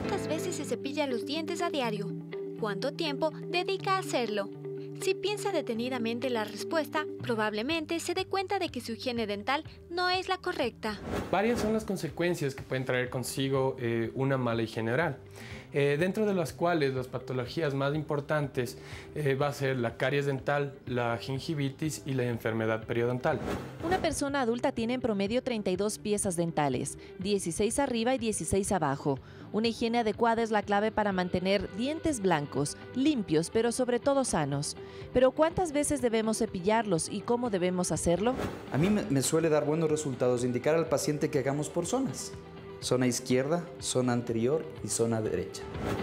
¿Cuántas veces se cepilla los dientes a diario? ¿Cuánto tiempo dedica a hacerlo? Si piensa detenidamente la respuesta, probablemente se dé cuenta de que su higiene dental no es la correcta. Varias son las consecuencias que pueden traer consigo una mala higiene oral, dentro de las cuales las patologías más importantes va a ser la caries dental, la gingivitis y la enfermedad periodontal. Una persona adulta tiene en promedio 32 piezas dentales, 16 arriba y 16 abajo. Una higiene adecuada es la clave para mantener dientes blancos, limpios, pero sobre todo sanos. Pero ¿cuántas veces debemos cepillarlos y cómo debemos hacerlo? A mí me suele dar buenos resultados indicar al paciente que hagamos por zonas. Zona izquierda, zona anterior y zona derecha.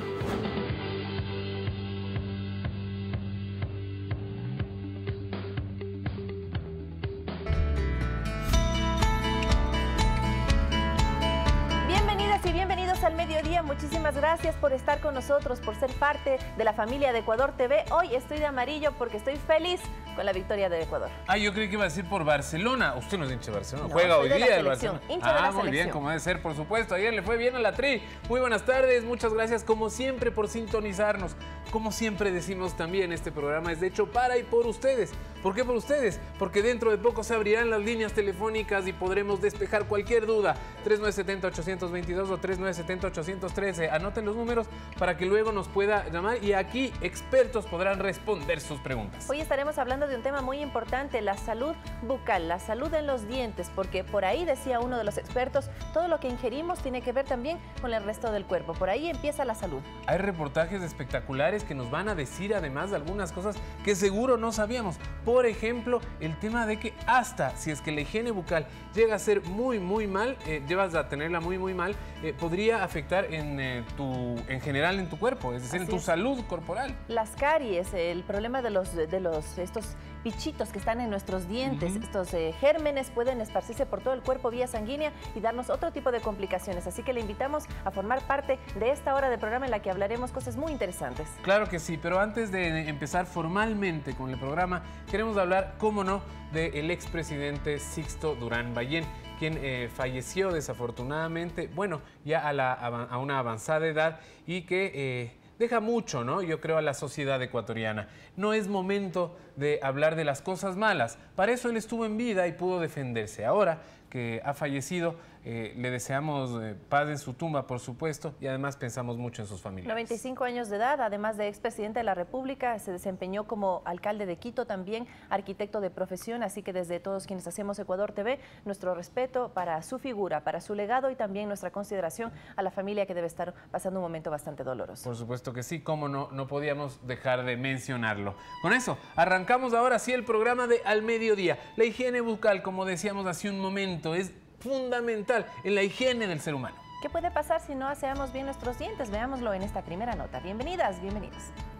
Al mediodía, muchísimas gracias por estar con nosotros, por ser parte de la familia de Ecuador TV. Hoy estoy de amarillo porque estoy feliz con la victoria de Ecuador. Ah, yo creí que iba a decir por Barcelona. Usted no es hincha de Barcelona, No, juega hoy día el Barcelona. Muy bien, como debe ser, por supuesto. Ayer le fue bien a la Tri. Muy buenas tardes, muchas gracias como siempre por sintonizarnos. Como siempre decimos también, este programa es de hecho para y por ustedes. ¿Por qué por ustedes? Porque dentro de poco se abrirán las líneas telefónicas y podremos despejar cualquier duda. 3970-822 o 3970-813. Anoten los números para que luego nos pueda llamar y aquí expertos podrán responder sus preguntas. Hoy estaremos hablando de un tema muy importante, la salud bucal, la salud en los dientes, porque por ahí decía uno de los expertos, todo lo que ingerimos tiene que ver también con el resto del cuerpo. Por ahí empieza la salud. Hay reportajes espectaculares que nos van a decir además de algunas cosas que seguro no sabíamos. Por ejemplo, el tema de que hasta si es que la higiene bucal llega a ser muy mal, llevas a tenerla muy mal, podría afectar en general en tu cuerpo, es decir, en tu salud corporal. Las caries, el problema de estos bichitos que están en nuestros dientes, estos gérmenes pueden esparcirse por todo el cuerpo vía sanguínea y darnos otro tipo de complicaciones. Así que le invitamos a formar parte de esta hora de programa en la que hablaremos cosas muy interesantes. Claro que sí, pero antes de empezar formalmente con el programa, queremos hablar, cómo no, del expresidente Sixto Durán Ballén, quien falleció desafortunadamente, bueno, ya a una avanzada edad y que deja mucho, ¿no? Yo creo, a la sociedad ecuatoriana. No es momento de hablar de las cosas malas. Para eso él estuvo en vida y pudo defenderse. Ahora que ha fallecido, le deseamos paz en su tumba, por supuesto, y además pensamos mucho en sus familiares. 95 años de edad, además de expresidente de la República, se desempeñó como alcalde de Quito, también arquitecto de profesión, así que desde todos quienes hacemos Ecuador TV, nuestro respeto para su figura, para su legado y también nuestra consideración a la familia que debe estar pasando un momento bastante doloroso. Por supuesto que sí, cómo no, no podíamos dejar de mencionarlo. Con eso, arrancamos ahora sí el programa de Al Mediodía. La higiene bucal, como decíamos hace un momento, es fundamental en la higiene del ser humano. ¿Qué puede pasar si no aseamos bien nuestros dientes? Veámoslo en esta primera nota. Bienvenidas, bienvenidos.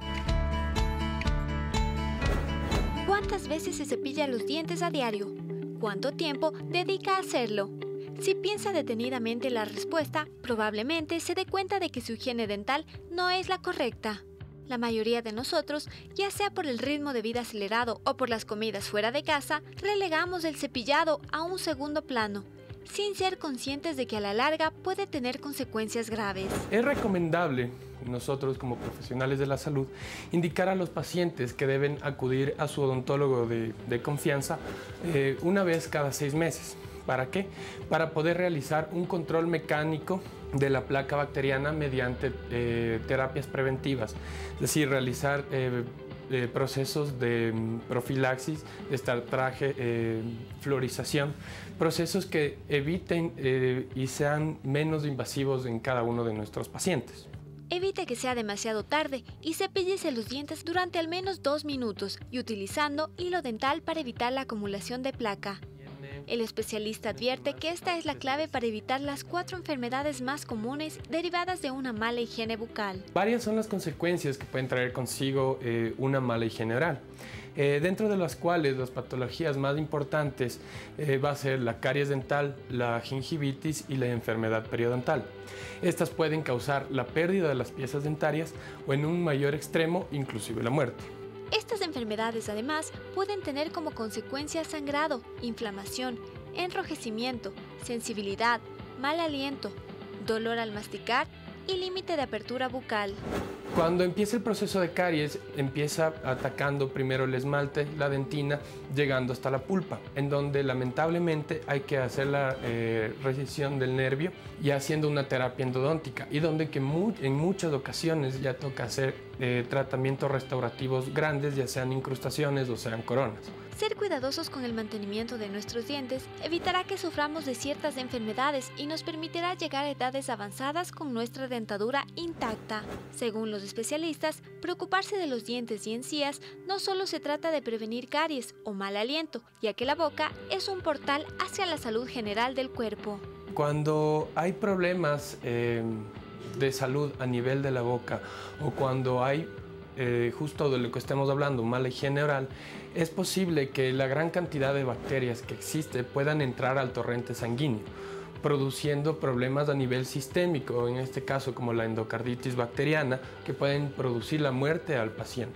¿Cuántas veces se cepilla los dientes a diario? ¿Cuánto tiempo dedica a hacerlo? Si piensa detenidamente la respuesta, probablemente se dé cuenta de que su higiene dental no es la correcta. La mayoría de nosotros, ya sea por el ritmo de vida acelerado o por las comidas fuera de casa, relegamos el cepillado a un segundo plano, sin ser conscientes de que a la larga puede tener consecuencias graves. Es recomendable, nosotros como profesionales de la salud, indicar a los pacientes que deben acudir a su odontólogo de confianza una vez cada 6 meses. ¿Para qué? Para poder realizar un control mecánico de la placa bacteriana mediante terapias preventivas, es decir, realizar procesos de profilaxis, destartraje, fluorización, procesos que eviten y sean menos invasivos en cada uno de nuestros pacientes. Evite que sea demasiado tarde y cepíllese los dientes durante al menos 2 minutos y utilizando hilo dental para evitar la acumulación de placa. El especialista advierte que esta es la clave para evitar las 4 enfermedades más comunes derivadas de una mala higiene bucal. Varias son las consecuencias que pueden traer consigo una mala higiene oral, dentro de las cuales las patologías más importantes va a ser la caries dental, la gingivitis y la enfermedad periodontal. Estas pueden causar la pérdida de las piezas dentarias o en un mayor extremo, inclusive la muerte. Estas enfermedades además pueden tener como consecuencia sangrado, inflamación, enrojecimiento, sensibilidad, mal aliento, dolor al masticar y límite de apertura bucal. Cuando empieza el proceso de caries, empieza atacando primero el esmalte, la dentina, llegando hasta la pulpa, en donde lamentablemente hay que hacer la recisión del nervio y haciendo una terapia endodóntica, y donde que en muchas ocasiones ya toca hacer tratamientos restaurativos grandes, ya sean incrustaciones o sean coronas. Ser cuidadosos con el mantenimiento de nuestros dientes evitará que suframos de ciertas enfermedades y nos permitirá llegar a edades avanzadas con nuestra dentadura intacta. Según los especialistas, preocuparse de los dientes y encías no solo se trata de prevenir caries o mal aliento, ya que la boca es un portal hacia la salud general del cuerpo. Cuando hay problemas de salud a nivel de la boca, o cuando hay justo de lo que estemos hablando, mala higiene oral, es posible que la gran cantidad de bacterias que existe puedan entrar al torrente sanguíneo, produciendo problemas a nivel sistémico, en este caso como la endocarditis bacteriana, que pueden producir la muerte al paciente.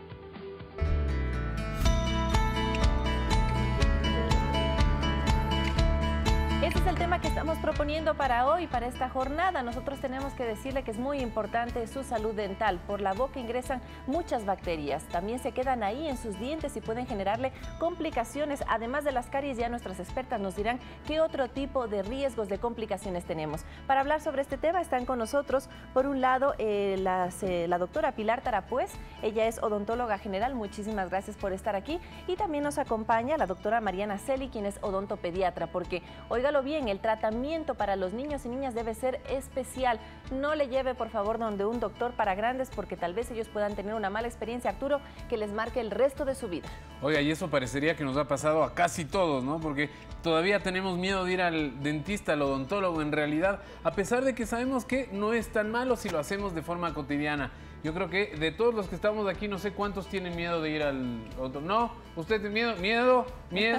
Ese es el tema que estamos proponiendo para hoy, para esta jornada. Nosotros tenemos que decirle que es muy importante su salud dental. Por la boca ingresan muchas bacterias. También se quedan ahí en sus dientes y pueden generarle complicaciones. Además de las caries, ya nuestras expertas nos dirán qué otro tipo de riesgos de complicaciones tenemos. Para hablar sobre este tema están con nosotros, por un lado, la doctora Pilar Tarapuez. Ella es odontóloga general. Muchísimas gracias por estar aquí. Y también nos acompaña la doctora Mariana Celi, quien es odontopediatra, porque, óigalo bien, el tratamiento para los niños y niñas debe ser especial. No le lleve, por favor, donde un doctor para grandes, porque tal vez ellos puedan tener una mala experiencia, Arturo, que les marque el resto de su vida. Oiga, y eso parecería que nos ha pasado a casi todos, ¿no? Porque todavía tenemos miedo de ir al dentista, al odontólogo, en realidad, a pesar de que sabemos que no es tan malo si lo hacemos de forma cotidiana. Yo creo que de todos los que estamos aquí, no sé cuántos tienen miedo de ir al otro. No, usted tiene miedo.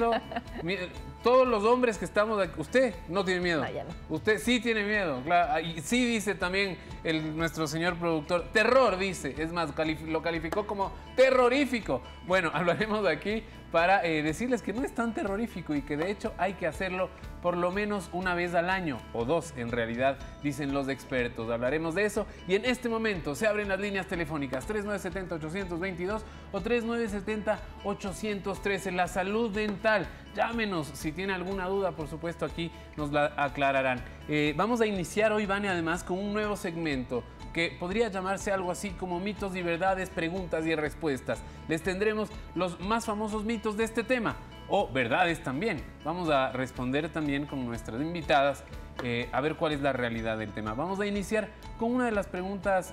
Todos los hombres que estamos aquí, usted no tiene miedo. No. Usted sí tiene miedo, claro. Y sí dice también nuestro señor productor, terror dice. Es más, lo calificó como terrorífico. Bueno, hablaremos de aquí para decirles que no es tan terrorífico y que de hecho hay que hacerlo por lo menos una vez al año, o dos en realidad, dicen los expertos. Hablaremos de eso y en este momento se abren las líneas telefónicas 3970-822 o 3970-813. La salud dental. Llámenos si tiene alguna duda, por supuesto aquí nos la aclararán. Vamos a iniciar hoy, Vane, además con un nuevo segmento que podría llamarse algo así como mitos y verdades, preguntas y respuestas. Les tendremos los más famosos mitos de este tema, o verdades también. Vamos a responder también con nuestras invitadas a ver cuál es la realidad del tema. Vamos a iniciar con una de las preguntas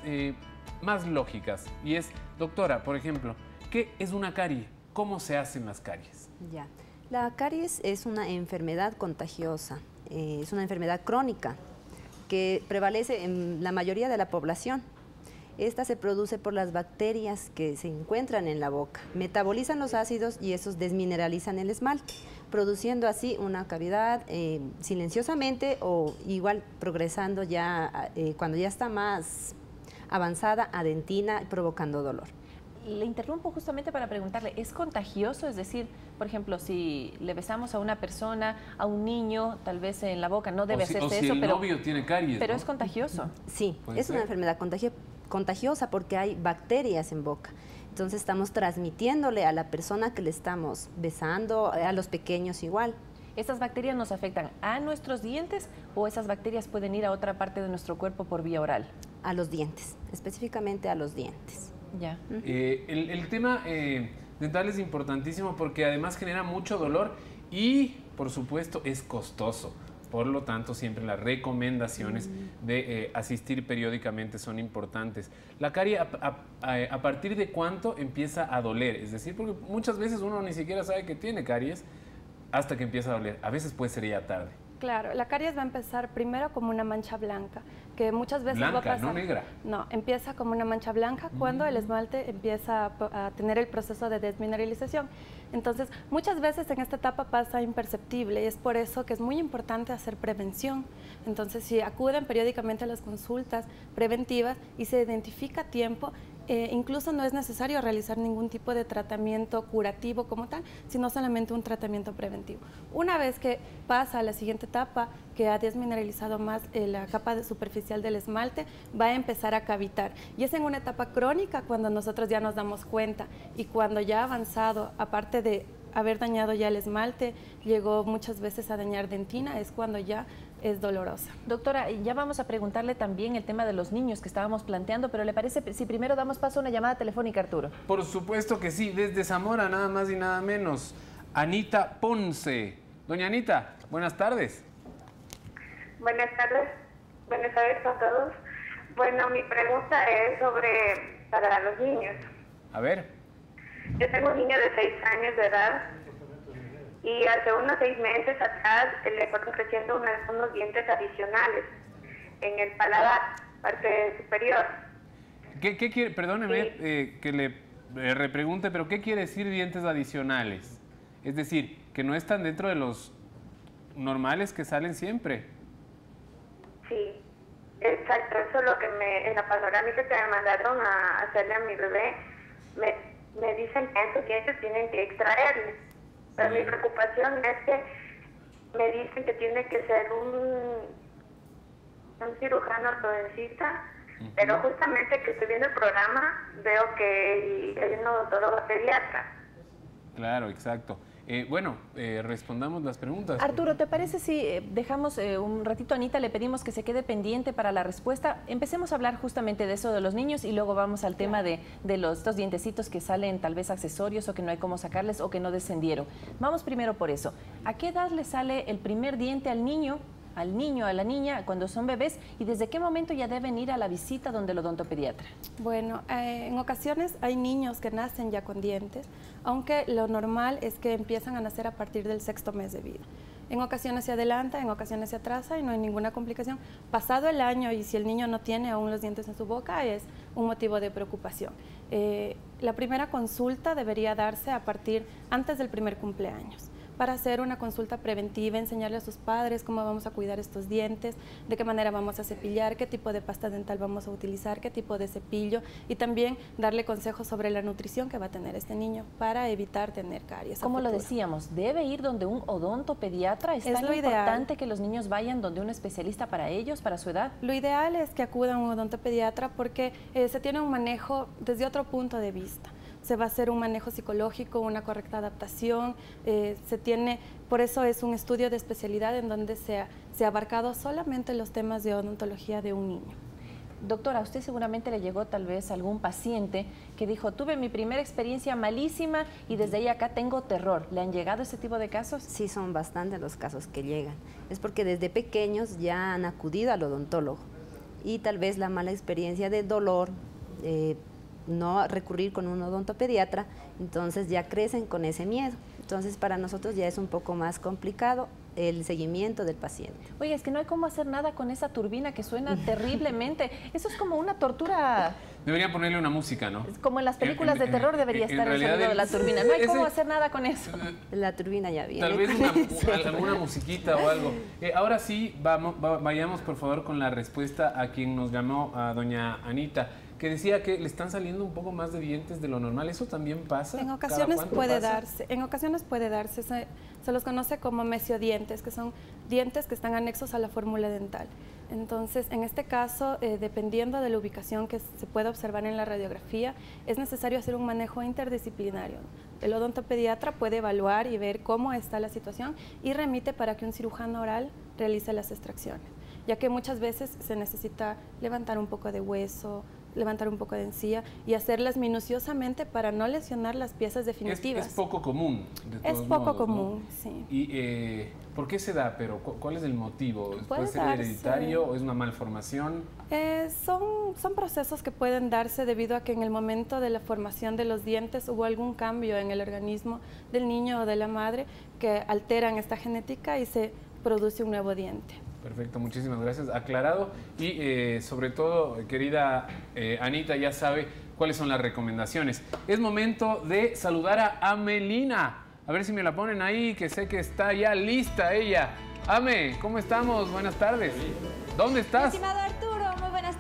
más lógicas, y es, doctora, por ejemplo, ¿qué es una carie? ¿Cómo se hacen las caries? Ya. La caries es una enfermedad contagiosa, es una enfermedad crónica que prevalece en la mayoría de la población. Esta se produce por las bacterias que se encuentran en la boca, metabolizan los ácidos y esos desmineralizan el esmalte, produciendo así una cavidad silenciosamente o igual progresando ya cuando ya está más avanzada a dentina, provocando dolor. Le interrumpo justamente para preguntarle, ¿es contagioso? Es decir, por ejemplo, si le besamos a una persona, a un niño, tal vez en la boca, no debe hacerse si eso, el novio tiene caries, pero ¿no? Es contagioso. Sí, es una enfermedad contagiosa porque hay bacterias en boca. Entonces estamos transmitiéndole a la persona que le estamos besando, a los pequeños igual. ¿Estas bacterias nos afectan a nuestros dientes o esas bacterias pueden ir a otra parte de nuestro cuerpo por vía oral? A los dientes, específicamente a los dientes. Ya. El tema dental es importantísimo porque además genera mucho dolor y, por supuesto, es costoso. Por lo tanto, siempre las recomendaciones de asistir periódicamente son importantes. La carie, ¿a partir de cuánto empieza a doler? Es decir, porque muchas veces uno ni siquiera sabe que tiene caries hasta que empieza a doler. A veces puede ser ya tarde. Claro, la caries va a empezar primero como una mancha blanca, que muchas veces va a pasar... ¿no negra? No, empieza como una mancha blanca cuando el esmalte empieza a tener el proceso de desmineralización. Entonces, muchas veces en esta etapa pasa imperceptible y es por eso que es muy importante hacer prevención. Entonces, si acuden periódicamente a las consultas preventivas y se identifica a tiempo, incluso no es necesario realizar ningún tipo de tratamiento curativo como tal, sino solamente un tratamiento preventivo. Una vez que pasa a la siguiente etapa, que ha desmineralizado más la capa superficial del esmalte, va a empezar a cavitar. Y es en una etapa crónica cuando nosotros ya nos damos cuenta, y cuando ya ha avanzado, aparte de haber dañado ya el esmalte, llegó muchas veces a dañar dentina, es cuando ya es dolorosa. Doctora, ya vamos a preguntarle también el tema de los niños que estábamos planteando, pero ¿le parece si primero damos paso a una llamada telefónica, Arturo? Por supuesto que sí, desde Zamora, nada más y nada menos. Anita Ponce. Doña Anita, buenas tardes. Buenas tardes a todos. Bueno, mi pregunta es para los niños. A ver. Yo tengo un niño de 6 años de edad y hace unos 6 meses atrás le fueron creciendo unos dientes adicionales en el paladar, parte superior. ¿Qué quiere? Perdóneme que le repregunte, pero ¿qué quiere decir dientes adicionales? Es decir, que no están dentro de los normales que salen siempre. Sí, exacto. Eso es lo que en la panorámica que me mandaron a hacerle a mi bebé, me dicen que esos dientes tienen que extraerles. Pero mi preocupación es que me dicen que tiene que ser un cirujano ortodoncista, pero justamente que estoy viendo el programa veo que hay un odontólogo pediatra. Claro, exacto. Respondamos las preguntas. Arturo, ¿te parece si dejamos un ratito a Anita, le pedimos que se quede pendiente para la respuesta? Empecemos a hablar justamente de eso de los niños y luego vamos al tema de estos dientecitos que salen tal vez accesorios o que no hay cómo sacarles o que no descendieron. Vamos primero por eso. ¿A qué edad le sale el primer diente al niño, a la niña, cuando son bebés? ¿Y desde qué momento ya deben ir a la visita donde el odontopediatra? Bueno, en ocasiones hay niños que nacen ya con dientes, aunque lo normal es que empiezan a nacer a partir del 6º mes de vida. En ocasiones se adelanta, en ocasiones se atrasa y no hay ninguna complicación. Pasado el año y si el niño no tiene aún los dientes en su boca, es un motivo de preocupación. La primera consulta debería darse antes del primer cumpleaños, para hacer una consulta preventiva, enseñarle a sus padres cómo vamos a cuidar estos dientes, de qué manera vamos a cepillar, qué tipo de pasta dental vamos a utilizar, qué tipo de cepillo, y también darle consejos sobre la nutrición que va a tener este niño para evitar tener caries. Como lo decíamos, ¿debe ir donde un odontopediatra? ¿Es tan importante que los niños vayan donde un especialista para ellos, para su edad? Lo ideal es que acudan a un odontopediatra porque se tiene un manejo desde otro punto de vista. Se va a hacer un manejo psicológico, una correcta adaptación, por eso es un estudio de especialidad en donde se ha abarcado solamente los temas de odontología de un niño. Doctora, a usted seguramente le llegó tal vez algún paciente que dijo, tuve mi primera experiencia malísima y desde ahí acá tengo terror. ¿Le han llegado ese tipo de casos? Sí, son bastantes los casos que llegan. Es porque desde pequeños ya han acudido al odontólogo y tal vez la mala experiencia de dolor, no recurrir con un odontopediatra, entonces ya crecen con ese miedo. Entonces para nosotros ya es un poco más complicado el seguimiento del paciente. Oye, es que no hay cómo hacer nada con esa turbina que suena terriblemente. Eso es como una tortura. Deberían ponerle una música, ¿no? Como en las películas de terror debería estar el sonido de la turbina. No hay cómo hacer nada con eso. La turbina ya viene. Tal vez alguna musiquita o algo. Ahora sí, vayamos por favor con la respuesta a quien nos llamó, a doña Anita, que decía que le están saliendo un poco más de dientes de lo normal. ¿Eso también pasa? En ocasiones puede darse. En ocasiones puede darse. Se los conoce como mesiodientes, que son dientes que están anexos a la fórmula dental. Entonces, en este caso, dependiendo de la ubicación que se pueda observar en la radiografía, es necesario hacer un manejo interdisciplinario. El odontopediatra puede evaluar y ver cómo está la situación y remite para que un cirujano oral realice las extracciones, ya que muchas veces se necesita levantar un poco de hueso, levantar un poco de encía y hacerlas minuciosamente para no lesionar las piezas definitivas. Es poco común, de todos Es poco modos, común, ¿no? sí. ¿Y por qué se da? Pero ¿cuál es el motivo? ¿Puede ser darse hereditario o es una malformación? Son procesos que pueden darse debido a que en el momento de la formación de los dientes hubo algún cambio en el organismo del niño o de la madre que alteran esta genética y se produce un nuevo diente. Perfecto, muchísimas gracias. Aclarado y sobre todo, querida Anita, ya sabe cuáles son las recomendaciones. Es momento de saludar a Amelina. A ver si me la ponen ahí, que sé que está ya lista ella. Ame, ¿cómo estamos? Buenas tardes. ¿Dónde estás? Estimado Arturo, muy buenas tardes.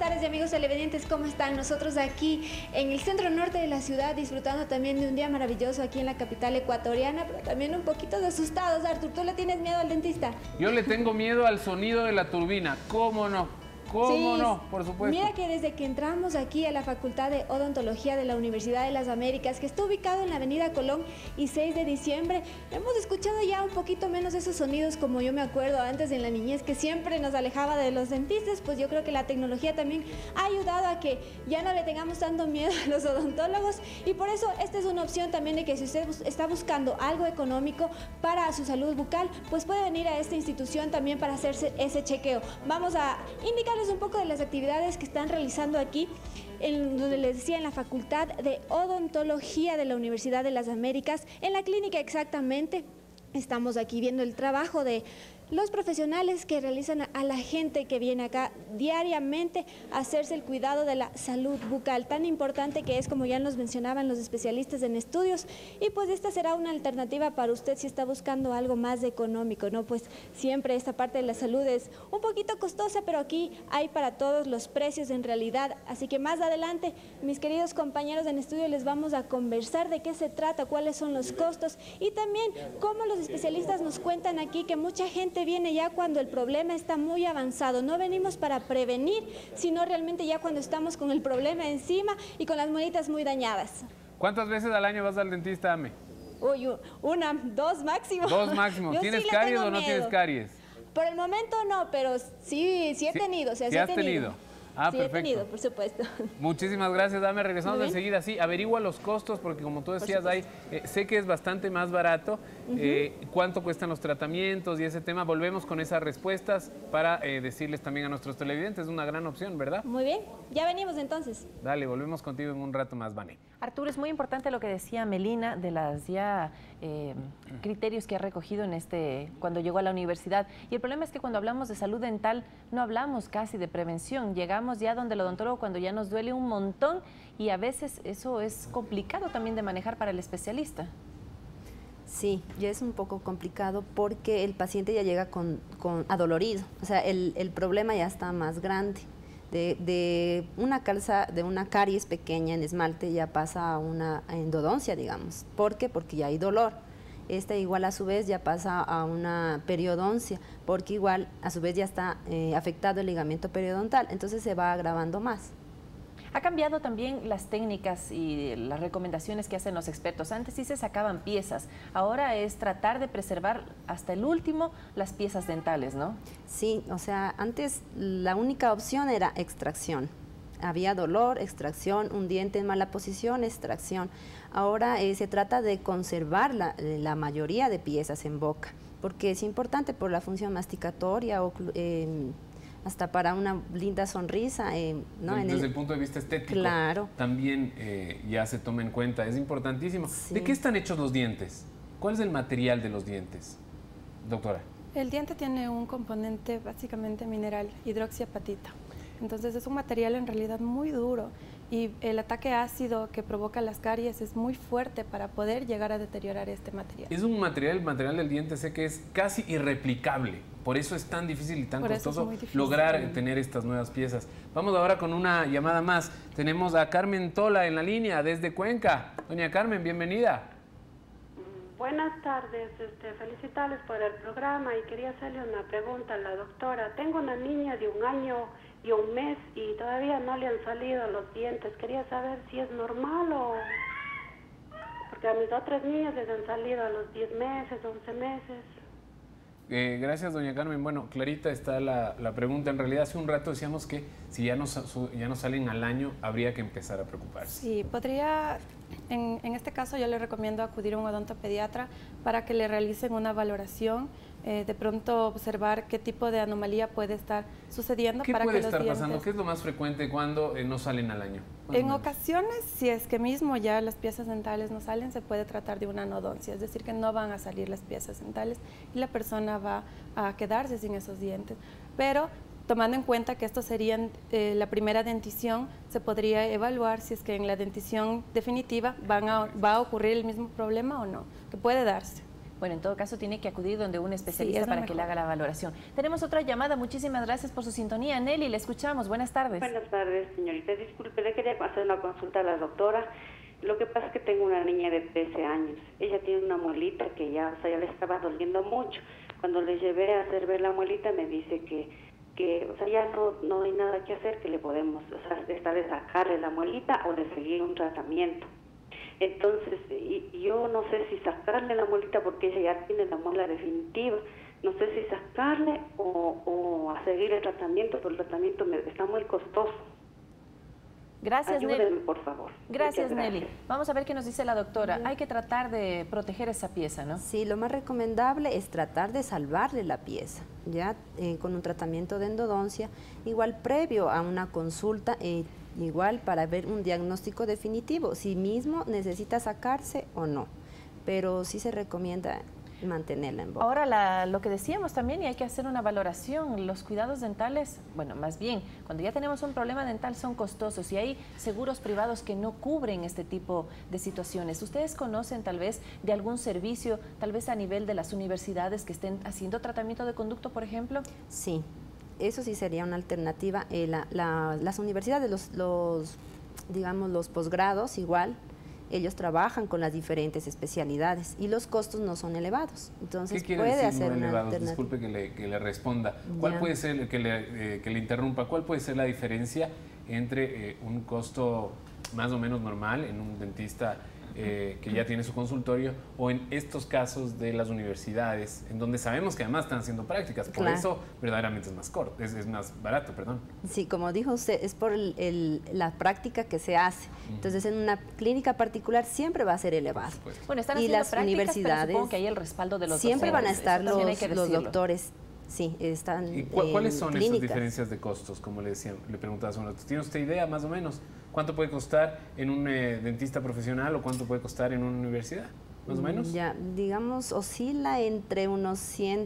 tardes, amigos televidentes, ¿cómo están? Nosotros aquí en el centro norte de la ciudad disfrutando también de un día maravilloso aquí en la capital ecuatoriana, pero también un poquito asustados. Artur, ¿tú le tienes miedo al dentista? Yo le tengo miedo al sonido de la turbina, ¿cómo no? ¿Cómo no? Por supuesto. Mira que desde que entramos aquí a la Facultad de Odontología de la Universidad de las Américas, que está ubicado en la Avenida Colón y 6 de diciembre, hemos escuchado ya un poquito menos esos sonidos como yo me acuerdo antes en la niñez, que siempre nos alejaba de los dentistas. Pues yo creo que la tecnología también ha ayudado a que ya no le tengamos tanto miedo a los odontólogos, y por eso esta es una opción también de que si usted está buscando algo económico para su salud bucal, pues puede venir a esta institución también para hacerse ese chequeo. Vamos a indicarles un poco de las actividades que están realizando aquí, en donde les decía, en la Facultad de Odontología de la Universidad de las Américas, en la clínica exactamente. Estamos aquí viendo el trabajo de los profesionales que realizan a la gente que viene acá diariamente a hacerse el cuidado de la salud bucal, tan importante que es, como ya nos mencionaban los especialistas en estudios. Y pues esta será una alternativa para usted si está buscando algo más económico, ¿no? Pues siempre esta parte de la salud es un poquito costosa, pero aquí hay para todos los precios en realidad. Así que más adelante, mis queridos compañeros en estudio, les vamos a conversar de qué se trata, cuáles son los costos, y también cómo los especialistas nos cuentan aquí que mucha gente viene ya cuando el problema está muy avanzado. No venimos para prevenir, sino realmente ya cuando estamos con el problema encima y con las muelitas muy dañadas. ¿Cuántas veces al año vas al dentista, Ame? Uy, una, dos máximo. Dos máximo. ¿Tienes caries o no tienes caries? Por el momento no, pero sí he tenido. O sea, sí has tenido. Ah, sí, perfecto. he tenido, por supuesto. Muchísimas gracias, Dame. Regresamos enseguida. Sí, averigua los costos, porque como tú decías, sé que es bastante más barato. ¿Cuánto cuestan los tratamientos y ese tema? Volvemos con esas respuestas para decirles también a nuestros televidentes. Es una gran opción, ¿verdad? Muy bien. Ya venimos entonces. Dale, volvemos contigo en un rato más, Vane. Arturo, es muy importante lo que decía Melina de las ya criterios que ha recogido cuando llegó a la universidad. Y el problema es que cuando hablamos de salud dental no hablamos casi de prevención. Llegamos ya donde el odontólogo cuando ya nos duele un montón, y a veces eso es complicado también de manejar para el especialista. Sí, ya es un poco complicado porque el paciente ya llega adolorido, o sea, el problema ya está más grande. De una caries pequeña en esmalte ya pasa a una endodoncia, digamos. ¿Por qué? Porque ya hay dolor. Esta igual a su vez ya pasa a una periodoncia, porque igual a su vez ya está afectado el ligamento periodontal, entonces se va agravando más. Ha cambiado también las técnicas y las recomendaciones que hacen los expertos. Antes sí se sacaban piezas, ahora es tratar de preservar hasta el último las piezas dentales, ¿no? Sí, o sea, antes la única opción era extracción. Había dolor, extracción, un diente en mala posición, extracción. Ahora se trata de conservar la mayoría de piezas en boca, porque es importante por la función masticatoria o hasta para una linda sonrisa. ¿no? Desde el punto de vista estético, claro, también ya se toma en cuenta, es importantísimo. Sí. ¿De qué están hechos los dientes? ¿Cuál es el material de los dientes, doctora? El diente tiene un componente básicamente mineral, hidroxiapatita. Entonces es un material en realidad muy duro, y el ataque ácido que provoca las caries es muy fuerte para poder llegar a deteriorar este material. Es un material, el material del diente sé que es casi irreplicable, por eso es tan difícil y tan costoso lograr tener estas nuevas piezas. Vamos ahora con una llamada más. Tenemos a Carmen Tola en la línea desde Cuenca. Doña Carmen, bienvenida. Buenas tardes, felicitarles por el programa y quería hacerle una pregunta a la doctora. Tengo una niña de 1 año y 1 mes y todavía no le han salido los dientes. Quería saber si es normal o... Porque a mis otras niñas les han salido a los 10 meses, 11 meses. Gracias, doña Carmen. Bueno, clarita está la pregunta. En realidad, hace un rato decíamos que si ya no salen al año, habría que empezar a preocuparse. Sí, podría, en este caso yo le recomiendo acudir a un odontopediatra para que le realicen una valoración, de pronto observar qué tipo de anomalía puede estar sucediendo. ¿Qué puede estar pasando? ¿Qué es lo más frecuente cuando no salen al año? En ocasiones, si es que mismo ya las piezas dentales no salen, se puede tratar de una anodoncia, es decir, que no van a salir las piezas dentales y la persona va a quedarse sin esos dientes. Pero tomando en cuenta que esto sería la primera dentición, se podría evaluar si es que en la dentición definitiva va a ocurrir el mismo problema o no, que puede darse. Bueno, en todo caso tiene que acudir donde un especialista para que le haga la valoración. Tenemos otra llamada, muchísimas gracias por su sintonía. Nelly, le escuchamos, buenas tardes. Buenas tardes, señorita. Disculpe, le quería hacer una consulta a la doctora. Lo que pasa es que tengo una niña de 13 años. Ella tiene una muelita que ya le estaba doliendo mucho. Cuando le llevé a hacer ver la muelita me dice que ya no hay nada que hacer, que le podemos, está de sacarle la muelita o de seguir un tratamiento. Entonces, yo no sé si sacarle la muelita porque ella ya tiene la muela definitiva. No sé si sacarle o a seguir el tratamiento, pero el tratamiento está muy costoso. Gracias, Ayúdenme, Nelly. por favor. Gracias, Nelly. Vamos a ver qué nos dice la doctora. Hay que tratar de proteger esa pieza, ¿no? Sí, lo más recomendable es tratar de salvarle la pieza, ya con un tratamiento de endodoncia, igual previo a una consulta, igual para ver un diagnóstico definitivo, si mismo necesita sacarse o no, pero sí se recomienda mantenerla en boca. Ahora, lo que decíamos también, y hay que hacer una valoración, los cuidados dentales, bueno, más bien, cuando ya tenemos un problema dental son costosos y hay seguros privados que no cubren este tipo de situaciones. ¿Ustedes conocen tal vez de algún servicio, tal vez a nivel de las universidades que estén haciendo tratamiento de conducto, por ejemplo? Sí, eso sí sería una alternativa. Las universidades, digamos, los posgrados igual, ellos trabajan con las diferentes especialidades y los costos no son elevados. Entonces ¿qué quiere puede decir hacer no una elevados? alternativa. Disculpe que le responda. ¿Cuál puede ser, que le interrumpa, cuál puede ser la diferencia entre un costo más o menos normal en un dentista que ya tiene su consultorio o en estos casos de las universidades, en donde sabemos que además están haciendo prácticas? Por eso verdaderamente es más corto, es más barato, perdón. Sí, como dijo usted, es por la práctica que se hace. Entonces, en una clínica particular siempre va a ser elevado. Bueno, están y haciendo las prácticas, universidades, pero supongo que hay el respaldo de los siempre van a docentes. estar Eso también hay que los decirlo. doctores. Sí, están ¿Y cuáles son clínicas. esas diferencias de costos? Como le preguntaba hace un rato. ¿Tiene usted idea más o menos cuánto puede costar en un dentista profesional o cuánto puede costar en una universidad? ¿Más o menos? Ya, digamos, oscila entre unos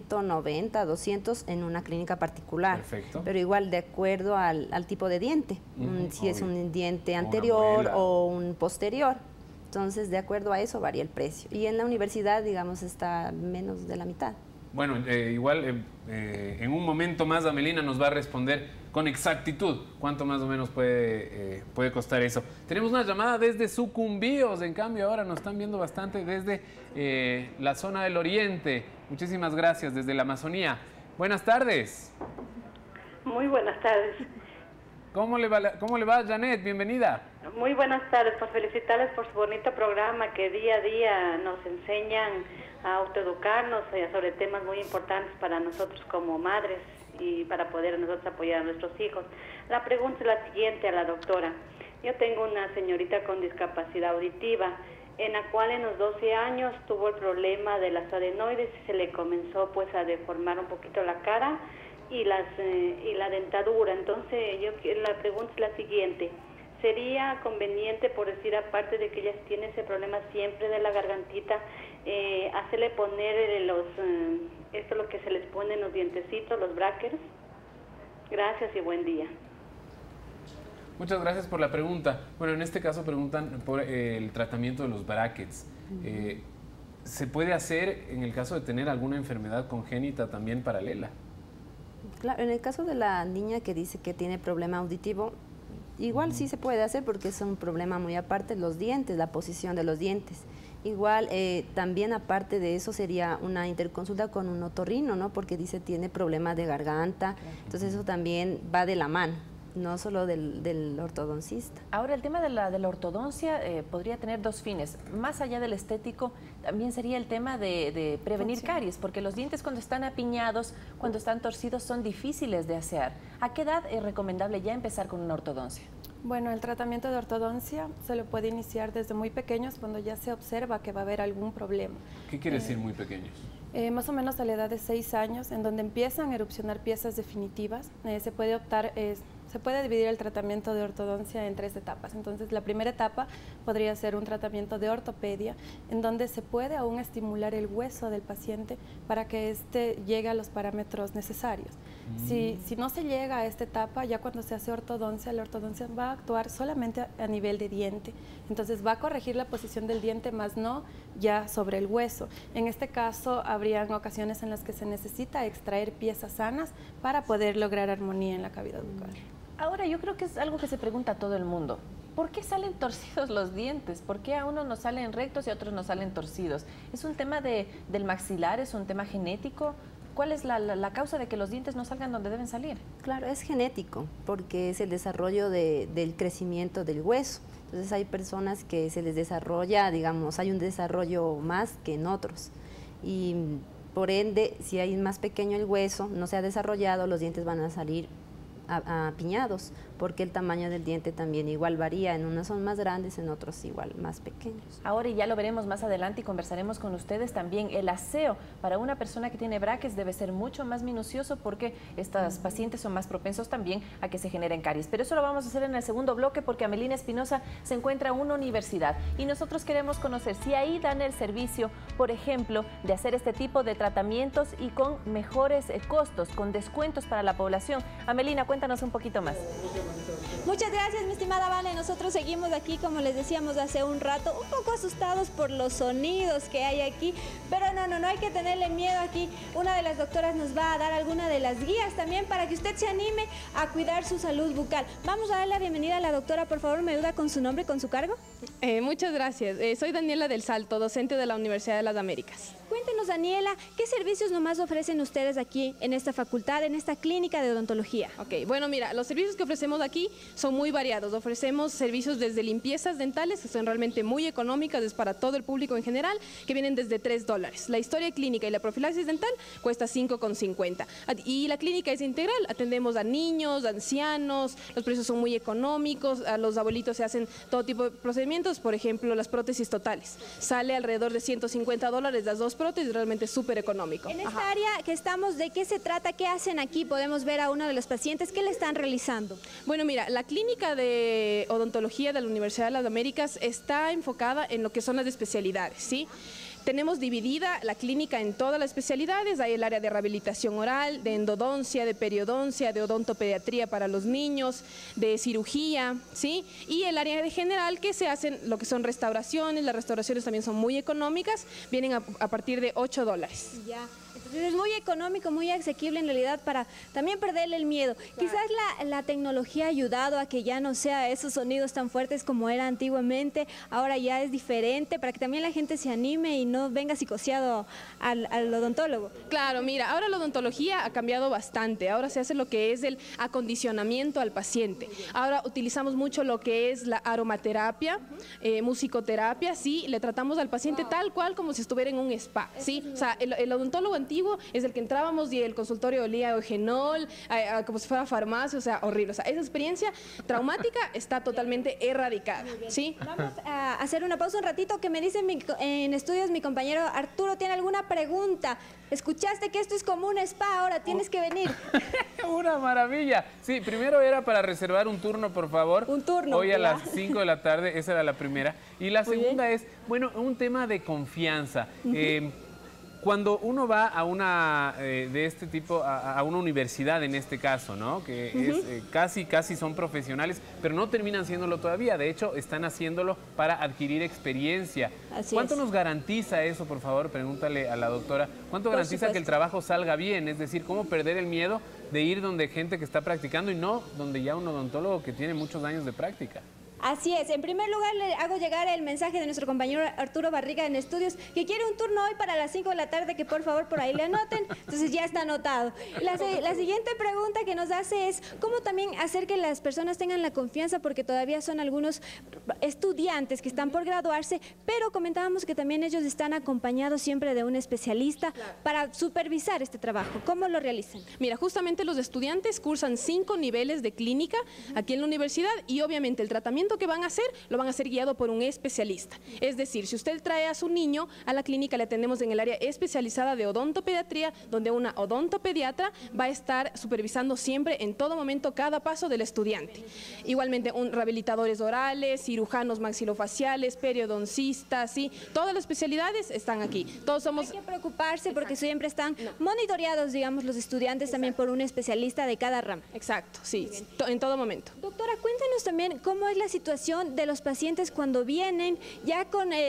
190, 200 en una clínica particular. Perfecto. Pero igual de acuerdo al tipo de diente, si es un diente anterior muela. o un posterior. Entonces, de acuerdo a eso varía el precio. Y en la universidad, digamos, está menos de la mitad. Bueno, igual en un momento más Amelina nos va a responder con exactitud cuánto más o menos puede costar eso. Tenemos una llamada desde Sucumbíos, en cambio ahora nos están viendo bastante desde la zona del oriente. Muchísimas gracias, desde la Amazonía. Buenas tardes. Muy buenas tardes. ¿Cómo le va, Janet? Bienvenida. Muy buenas tardes, pues felicitarles por su bonito programa que día a día nos enseñan a autoeducarnos sobre temas muy importantes para nosotros como madres y para poder nosotros apoyar a nuestros hijos. La pregunta es la siguiente a la doctora. Yo tengo una señorita con discapacidad auditiva, en la cual en los 12 años tuvo el problema de las adenoides y se le comenzó pues a deformar un poquito la cara y la dentadura. Entonces la pregunta es la siguiente: ¿sería conveniente, por decir, aparte de que ella tiene ese problema siempre de la gargantita, hacerle poner esto lo que se les pone en los dientecitos, los brackets? Gracias y buen día. Muchas gracias por la pregunta. Bueno, en este caso preguntan por el tratamiento de los brackets. ¿Se puede hacer en el caso de tener alguna enfermedad congénita también paralela? Claro, en el caso de la niña que dice que tiene problema auditivo, igual sí se puede hacer porque es un problema muy aparte, los dientes, la posición de los dientes. Igual también aparte de eso sería una interconsulta con un otorrino, ¿no? Porque dice tiene problemas de garganta, entonces eso también va de la mano, no solo del ortodoncista. Ahora, el tema de la ortodoncia podría tener dos fines. Más allá del estético, también sería el tema de prevenir caries, porque los dientes cuando están apiñados, cuando están torcidos, son difíciles de asear. ¿A qué edad es recomendable ya empezar con una ortodoncia? Bueno, el tratamiento de ortodoncia se lo puede iniciar desde muy pequeños cuando ya se observa que va a haber algún problema. ¿Qué quiere decir muy pequeños? Más o menos a la edad de 6 años, en donde empiezan a erupcionar piezas definitivas. Se puede optar Se puede dividir el tratamiento de ortodoncia en 3 etapas. Entonces, la primera etapa podría ser un tratamiento de ortopedia, en donde se puede aún estimular el hueso del paciente para que éste llegue a los parámetros necesarios. Si no se llega a esta etapa, ya cuando se hace ortodoncia, la ortodoncia va a actuar solamente a nivel de diente. Entonces, va a corregir la posición del diente, más no ya sobre el hueso. En este caso, habrían ocasiones en las que se necesita extraer piezas sanas para poder lograr armonía en la cavidad bucal. Ahora, yo creo que es algo que se pregunta a todo el mundo. ¿Por qué salen torcidos los dientes? ¿Por qué a unos nos salen rectos y a otros nos salen torcidos? ¿Es un tema del maxilar? ¿Es un tema genético? ¿Cuál es la causa de que los dientes no salgan donde deben salir? Claro, es genético, porque es el desarrollo del crecimiento del hueso. Entonces hay personas que se les desarrolla, digamos, hay un desarrollo más que en otros. Y por ende, si hay más pequeño el hueso, no se ha desarrollado, los dientes van a salir apiñados, porque el tamaño del diente también igual varía, en unos son más grandes, en otros igual más pequeños. Ahora, y ya lo veremos más adelante y conversaremos con ustedes también, el aseo para una persona que tiene braques debe ser mucho más minucioso porque estas pacientes son más propensos también a que se generen caries. Pero eso lo vamos a hacer en el segundo bloque porque Amelina Espinosa se encuentra en una universidad y nosotros queremos conocer si ahí dan el servicio, por ejemplo, de hacer este tipo de tratamientos y con mejores costos, con descuentos para la población. Amelina, cuéntanos un poquito más. Muchas gracias, mi estimada Vale. Nosotros seguimos aquí, como les decíamos hace un rato, un poco asustados por los sonidos que hay aquí, pero no hay que tenerle miedo aquí. Una de las doctoras nos va a dar alguna de las guías también para que usted se anime a cuidar su salud bucal. Vamos a dar la bienvenida a la doctora, por favor, ¿me ayuda con su nombre y con su cargo? Muchas gracias. Soy Daniela del Salto, docente de la Universidad de las Américas. Cuéntenos, Daniela, ¿qué servicios nomás ofrecen ustedes aquí en esta facultad, en esta clínica de odontología? Ok, bueno, mira, los servicios que ofrecemos aquí son muy variados. Ofrecemos servicios desde limpiezas dentales, que son realmente muy económicas, es para todo el público en general, que vienen desde $3. La historia clínica y la profilaxis dental cuesta $5,50. Y la clínica es integral, atendemos a niños, a ancianos, los precios son muy económicos, a los abuelitos se hacen todo tipo de procedimientos, por ejemplo, las prótesis totales. Sale alrededor de $150 las 2 prótesis, realmente súper económico. En esta área que estamos, ¿de qué se trata? ¿Qué hacen aquí? Podemos ver a uno de los pacientes, ¿qué le están realizando? Bueno, mira, la clínica de odontología de la Universidad de las Américas está enfocada en lo que son las especialidades, ¿sí? Tenemos dividida la clínica en todas las especialidades, hay el área de rehabilitación oral, de endodoncia, de periodoncia, de odontopediatría para los niños, de cirugía, ¿sí? Y el área de general que se hacen lo que son restauraciones, las restauraciones también son muy económicas, vienen a partir de $8. Ya. Entonces es muy económico, muy asequible en realidad para también perderle el miedo. Claro. Quizás la tecnología ha ayudado a que ya no sea esos sonidos tan fuertes como era antiguamente, ahora ya es diferente para que también la gente se anime y no venga psicoseado al odontólogo. Claro, mira, ahora la odontología ha cambiado bastante, ahora se hace lo que es el acondicionamiento al paciente. Ahora utilizamos mucho lo que es la aromaterapia, musicoterapia, sí, le tratamos al paciente tal cual como si estuviera en un spa, sí, o sea, el odontólogo antiguo es el que entrábamos y el consultorio olía a eugenol, como si fuera farmacia, o sea, horrible. O sea, esa experiencia traumática está totalmente erradicada, ¿sí? Vamos a hacer una pausa un ratito, que me dicen en estudios mi compañero Arturo tiene alguna pregunta. Escuchaste que esto es como un spa, ahora tienes que venir. Una maravilla. Sí, primero era para reservar un turno, por favor. Un turno. Hoy a las 5 de la tarde, esa era la primera. Y la segunda es, bueno, un tema de confianza. Cuando uno va a una de este tipo, a una universidad en este caso, ¿no? Que es, casi son profesionales, pero no terminan siéndolo todavía. De hecho, están haciéndolo para adquirir experiencia. ¿Cuánto nos garantiza eso, por favor? Pregúntale a la doctora. ¿Cuánto garantiza que el trabajo salga bien? Es decir, ¿cómo perder el miedo de ir donde gente que está practicando y no donde ya un odontólogo que tiene muchos años de práctica? Así es. En primer lugar, le hago llegar el mensaje de nuestro compañero Arturo Barriga en estudios, que quiere un turno hoy para las 5 de la tarde, que por favor por ahí le anoten. Entonces ya está anotado. La siguiente pregunta que nos hace es cómo también hacer que las personas tengan la confianza, porque todavía son algunos estudiantes que están por graduarse, pero comentábamos que también ellos están acompañados siempre de un especialista para supervisar este trabajo. ¿Cómo lo realizan? Mira, justamente los estudiantes cursan 5 niveles de clínica aquí en la universidad y obviamente el tratamiento tratamiento que van a hacer, lo van a hacer guiado por un especialista. Es decir, si usted trae a su niño a la clínica, le atendemos en el área especializada de odontopediatría, donde una odontopediatra va a estar supervisando siempre, en todo momento, cada paso del estudiante. Igualmente, rehabilitadores orales, cirujanos maxilofaciales, periodoncistas, ¿sí? Todas las especialidades están aquí. Todos somos... No hay que preocuparse porque siempre están monitoreados, digamos, los estudiantes también por un especialista de cada rama. Exacto, sí, en todo momento. Doctora, cuéntanos también cómo es la situación de los pacientes cuando vienen ya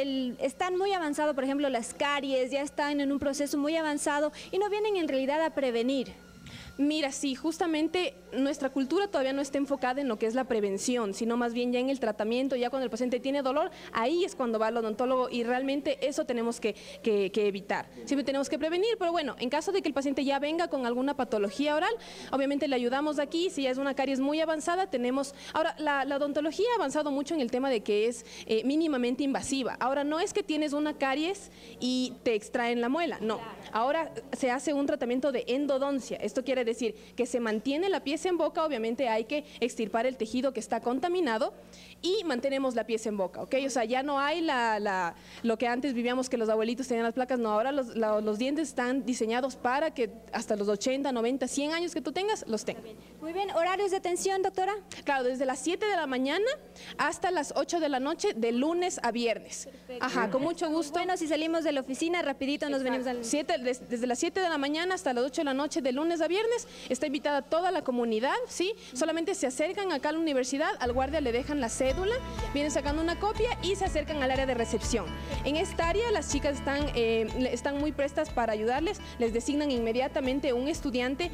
están muy avanzados, por ejemplo, las caries, ya están en un proceso muy avanzado y no vienen en realidad a prevenir. Mira, sí, justamente nuestra cultura todavía no está enfocada en lo que es la prevención, sino más bien ya en el tratamiento. Ya cuando el paciente tiene dolor, ahí es cuando va al odontólogo, y realmente eso tenemos que evitar. Siempre tenemos que prevenir, pero bueno, en caso de que el paciente ya venga con alguna patología oral, obviamente le ayudamos aquí. Si ya es una caries muy avanzada, tenemos... Ahora, la odontología ha avanzado mucho en el tema de que es mínimamente invasiva. Ahora, no es que tienes una caries y te extraen la muela, no. Ahora se hace un tratamiento de endodoncia. Esto quiere decir que se mantiene la pieza en boca. Obviamente hay que extirpar el tejido que está contaminado y mantenemos la pieza en boca, ¿ok? O sea, ya no hay lo que antes vivíamos, que los abuelitos tenían las placas. No, ahora los dientes están diseñados para que hasta los 80, 90, 100 años que tú tengas, los tengas. Muy bien, ¿horarios de atención, doctora? Claro, desde las 7 de la mañana hasta las 8 de la noche, de lunes a viernes. Perfecto. Ajá, con mucho gusto. Bueno, si salimos de la oficina, rapidito nos venimos al... Desde las 7 de la mañana hasta las 8 de la noche, de lunes a viernes, está invitada toda la comunidad, ¿sí? Solamente se acercan acá a la universidad, al guardia le dejan la cédula, vienen sacando una copia y se acercan al área de recepción. En esta área las chicas están muy prestas para ayudarles, les designan inmediatamente un estudiante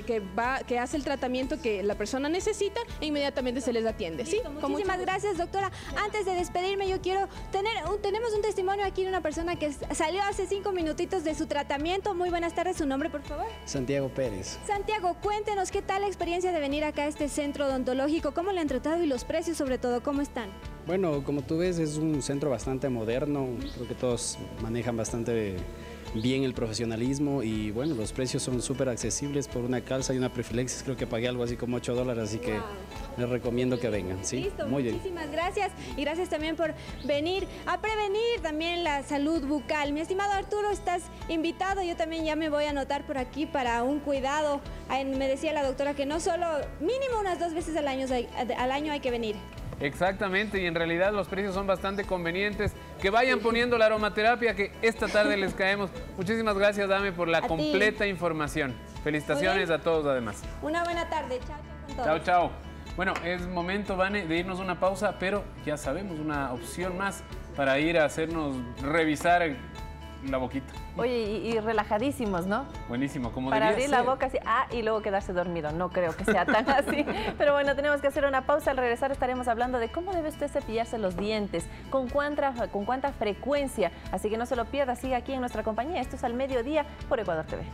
que hace el tratamiento que la persona necesita e inmediatamente se les atiende, ¿sí? Muchísimas gracias, doctora. Antes de despedirme, yo quiero tenemos un testimonio aquí de una persona que salió hace 5 minutitos de su tratamiento. Muy buenas tardes, ¿su nombre, por favor? Santiago Pérez. Santiago, cuéntenos qué tal la experiencia de venir acá a este centro odontológico, cómo le han tratado y los precios sobre todo, ¿cómo están? Bueno, como tú ves, es un centro bastante moderno, creo que todos manejan bastante bien el profesionalismo y bueno, los precios son súper accesibles. Por una calza y una Prefilexis creo que pagué algo así como $8, así que les recomiendo que vengan, ¿sí? Listo, muy bien. Muchísimas gracias y gracias también por venir a prevenir también la salud bucal. Mi estimado Arturo, estás invitado, yo también ya me voy a anotar por aquí para un cuidado. Me decía la doctora que no solo, mínimo unas 2 veces al año hay que venir. Exactamente, y en realidad los precios son bastante convenientes. Que vayan poniendo la aromaterapia que esta tarde les caemos. Muchísimas gracias, Dame, por la completa información. Felicitaciones a todos además. Una buena tarde, chao, chao con todos. Chao, chao. Bueno, es momento, Vane, de irnos a una pausa, pero ya sabemos, una opción más para ir a hacernos revisar la boquita. Oye, y relajadísimos, ¿no? Buenísimo, como para abrir ser. La boca así, y luego quedarse dormido. No creo que sea tan así. Pero bueno, tenemos que hacer una pausa. Al regresar estaremos hablando de cómo debe usted cepillarse los dientes, con cuánta frecuencia. Así que no se lo pierda, sigue aquí en nuestra compañía. Esto es Al Mediodía por Ecuador TV.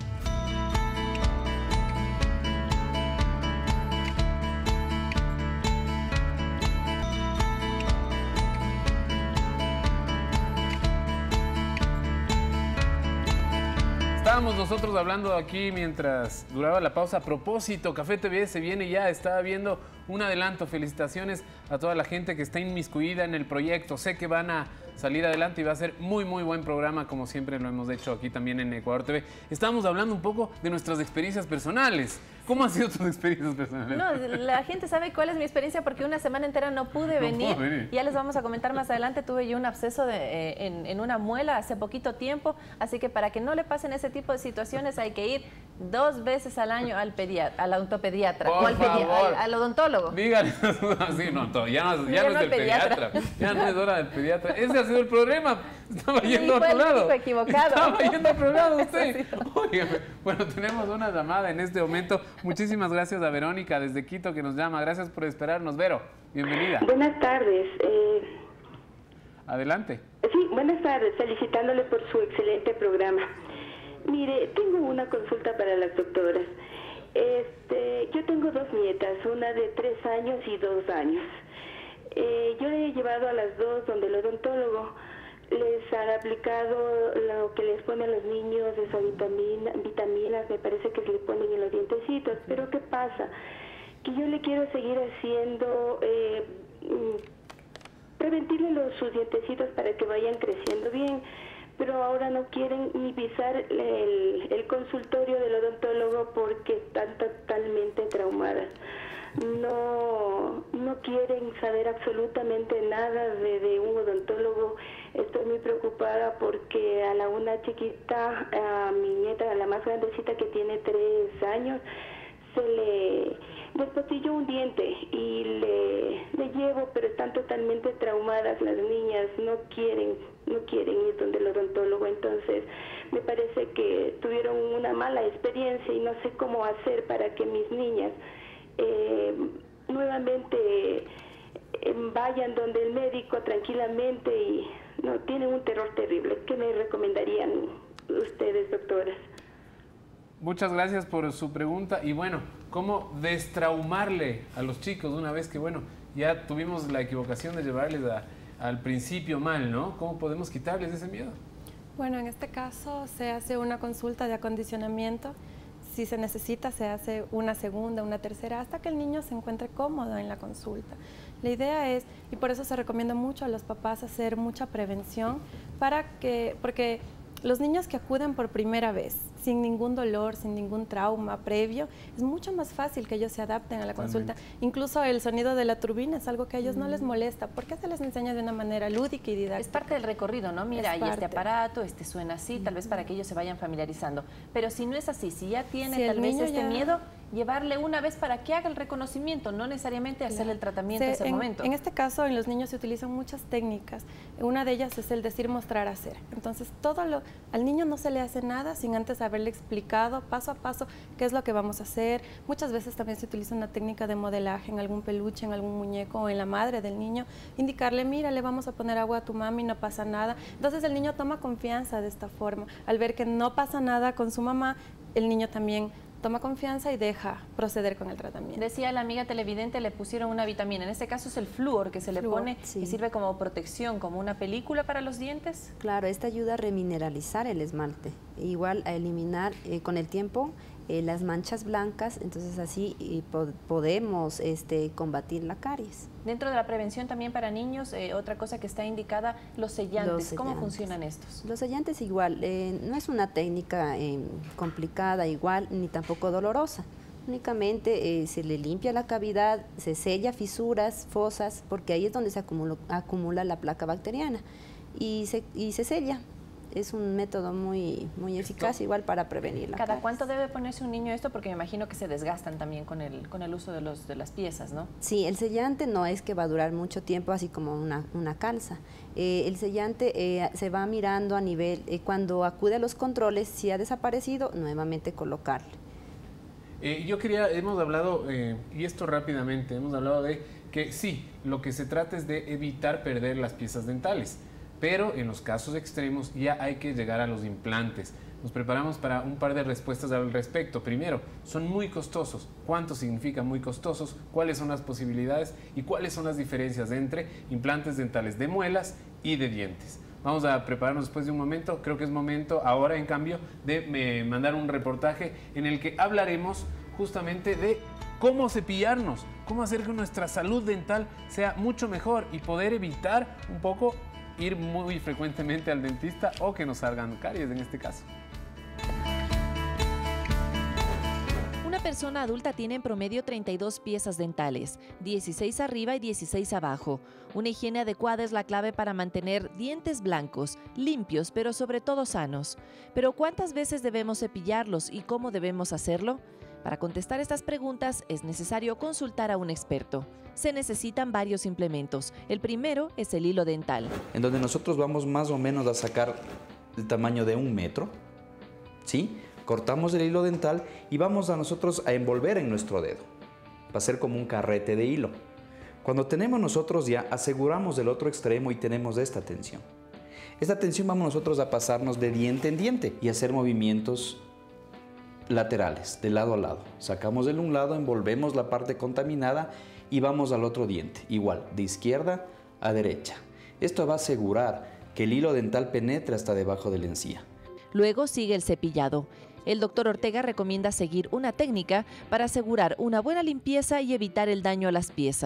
Estábamos nosotros hablando aquí mientras duraba la pausa. A propósito, Café TV se viene ya, estaba viendo un adelanto. Felicitaciones a toda la gente que está inmiscuida en el proyecto. Sé que van a salir adelante y va a ser muy buen programa, como siempre lo hemos hecho aquí también en Ecuador TV. Estábamos hablando un poco de nuestras experiencias personales. ¿Cómo han sido tus experiencias personales? No, la gente sabe cuál es mi experiencia porque una semana entera no pude venir. Ya les vamos a comentar más adelante. Tuve yo un absceso en una muela hace poquito tiempo, así que para que no le pasen ese tipo de situaciones hay que ir 2 veces al año al odontopediatra o al odontólogo. Díganle así, ya no es del pediatra. Ya no es hora del pediatra. Ese ha sido el problema. Estaba yendo a otro lado. Equivocado. Estaba yendo a otro lado usted. Óigame. Bueno, tenemos una llamada en este momento. Muchísimas gracias a Verónica desde Quito que nos llama. Gracias por esperarnos, Vero. Bienvenida. Buenas tardes. Adelante. Sí, buenas tardes. Felicitándole por su excelente programa. Mire, tengo una consulta para las doctoras. Yo tengo 2 nietas, una de 3 años y 2 años. Yo le he llevado a las 2 donde el odontólogo. Les han aplicado lo que les ponen a los niños, esas vitaminas, me parece que se le ponen en los dientecitos. Pero ¿qué pasa? Que yo le quiero seguir haciendo prevenirle sus dientecitos para que vayan creciendo bien, pero ahora no quieren ni pisar el consultorio del odontólogo porque están totalmente traumadas. No quieren saber absolutamente nada de un odontólogo. Estoy muy preocupada porque a una chiquita, a mi nieta, a la más grandecita que tiene 3 años, se le despostilló un diente y le llevo, pero están totalmente traumadas las niñas, no quieren ir donde el odontólogo. Entonces me parece que tuvieron una mala experiencia y no sé cómo hacer para que mis niñas nuevamente vayan donde el médico tranquilamente, y no tienen un terror terrible. ¿Qué me recomendarían ustedes, doctoras? Muchas gracias por su pregunta. Y bueno, ¿cómo destraumarle a los chicos una vez que, bueno, ya tuvimos la equivocación de llevarles al principio mal, ¿no? ¿Cómo podemos quitarles ese miedo? Bueno, en este caso se hace una consulta de acondicionamiento. Si se necesita, se hace una segunda, una tercera, hasta que el niño se encuentre cómodo en la consulta. La idea es, y por eso se recomienda mucho a los papás hacer mucha prevención, porque los niños que acuden por primera vez, sin ningún dolor, sin ningún trauma previo, es mucho más fácil que ellos se adapten a la consulta. Incluso el sonido de la turbina es algo que a ellos no les molesta, porque se les enseña de una manera lúdica y didáctica. Es parte del recorrido, ¿no? Mira, hay este aparato, este suena así, tal vez para que ellos se vayan familiarizando. Pero si no es así, si ya tiene tal vez este miedo, llevarle una vez para que haga el reconocimiento, no necesariamente hacerle el tratamiento en ese momento. En este caso, en los niños se utilizan muchas técnicas. Una de ellas es el decir, mostrar, hacer. Entonces, al niño no se le hace nada sin antes haberle explicado paso a paso qué es lo que vamos a hacer. Muchas veces también se utiliza una técnica de modelaje en algún peluche, en algún muñeco o en la madre del niño. Indicarle, mira, le vamos a poner agua a tu mami, no pasa nada. Entonces, el niño toma confianza de esta forma. Al ver que no pasa nada con su mamá, el niño también toma confianza y deja proceder con el tratamiento. Decía la amiga televidente, le pusieron una vitamina. En este caso es el flúor que se le pone y sirve como protección, como una película para los dientes. Claro, esta ayuda a remineralizar el esmalte, igual a eliminar con el tiempo las manchas blancas, entonces así podemos combatir la caries. Dentro de la prevención también para niños, otra cosa que está indicada, los sellantes. ¿Cómo funcionan estos? Los sellantes igual, no es una técnica complicada igual, ni tampoco dolorosa. Únicamente se le limpia la cavidad, se sella fisuras, fosas, porque ahí es donde se acumula la placa bacteriana y se sella. Es un método muy eficaz igual para prevenir la ¿Cada caries. cuánto debe ponerse un niño esto? Porque me imagino que se desgastan también con el uso de las piezas, ¿no? Sí, el sellante no es que va a durar mucho tiempo, así como una calza. El sellante se va mirando a nivel, cuando acude a los controles, si ha desaparecido, nuevamente colocarle. Hemos hablado, y esto rápidamente, hemos hablado de que sí, lo que se trata es de evitar perder las piezas dentales. Pero en los casos extremos ya hay que llegar a los implantes. Nos preparamos para un par de respuestas al respecto. Primero, son muy costosos. ¿Cuánto significa muy costosos? ¿Cuáles son las posibilidades? ¿Y cuáles son las diferencias entre implantes dentales de muelas y de dientes? Vamos a prepararnos después de un momento. Creo que es momento ahora, en cambio, de mandar un reportaje en el que hablaremos justamente de cómo cepillarnos, cómo hacer que nuestra salud dental sea mucho mejor y poder evitar un poco ir muy frecuentemente al dentista o que nos salgan caries en este caso. Una persona adulta tiene en promedio 32 piezas dentales, 16 arriba y 16 abajo. Una higiene adecuada es la clave para mantener dientes blancos, limpios, pero sobre todo sanos. Pero ¿cuántas veces debemos cepillarlos y cómo debemos hacerlo? Para contestar estas preguntas es necesario consultar a un experto. Se necesitan varios implementos. El primero es el hilo dental, en donde nosotros vamos más o menos a sacar el tamaño de 1 metro, ¿sí? Cortamos el hilo dental y vamos a nosotros a envolver en nuestro dedo. Va a ser como un carrete de hilo. Cuando tenemos nosotros ya aseguramos el otro extremo y tenemos esta tensión. Esta tensión vamos nosotros a pasarnos de diente en diente y hacer movimientos laterales, de lado a lado. Sacamos de un lado, envolvemos la parte contaminada y vamos al otro diente, igual, de izquierda a derecha. Esto va a asegurar que el hilo dental penetre hasta debajo de la encía. Luego sigue el cepillado. El doctor Ortega recomienda seguir una técnica para asegurar una buena limpieza y evitar el daño a las piezas.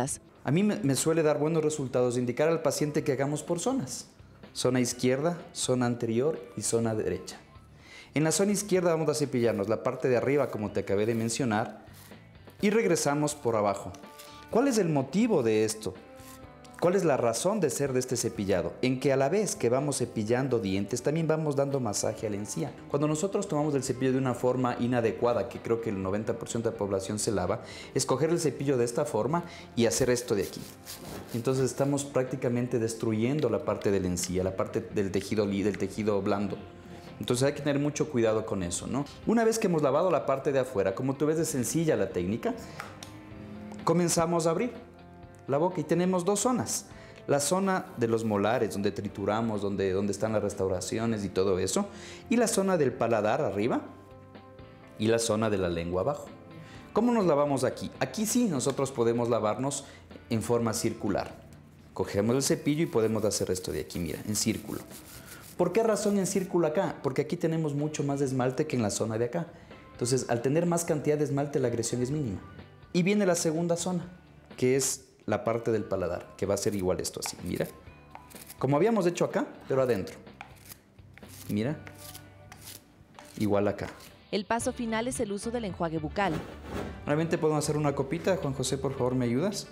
A mí me suele dar buenos resultados indicar al paciente que hagamos por zonas. Zona izquierda, zona anterior y zona derecha. En la zona izquierda vamos a cepillarnos la parte de arriba, como te acabé de mencionar, y regresamos por abajo. ¿Cuál es el motivo de esto? ¿Cuál es la razón de ser de este cepillado? En que a la vez que vamos cepillando dientes, también vamos dando masaje a la encía. Cuando nosotros tomamos el cepillo de una forma inadecuada, que creo que el 90% de la población se lava, es coger el cepillo de esta forma y hacer esto de aquí. Entonces estamos prácticamente destruyendo la parte de la encía, la parte del tejido blando. Entonces hay que tener mucho cuidado con eso, ¿no? Una vez que hemos lavado la parte de afuera, como tú ves es sencilla la técnica, comenzamos a abrir la boca y tenemos dos zonas. La zona de los molares, donde trituramos, donde están las restauraciones y todo eso, y la zona del paladar arriba y la zona de la lengua abajo. ¿Cómo nos lavamos aquí? Aquí sí nosotros podemos lavarnos en forma circular. Cogemos el cepillo y podemos hacer esto de aquí, mira, en círculo. ¿Por qué razón en círculo acá? Porque aquí tenemos mucho más esmalte que en la zona de acá. Entonces, al tener más cantidad de esmalte, la agresión es mínima. Y viene la segunda zona, que es la parte del paladar, que va a ser igual esto así, mira. Como habíamos hecho acá, pero adentro. Mira. Igual acá. El paso final es el uso del enjuague bucal. Realmente podemos hacer una copita. Juan José, por favor, ¿me ayudas?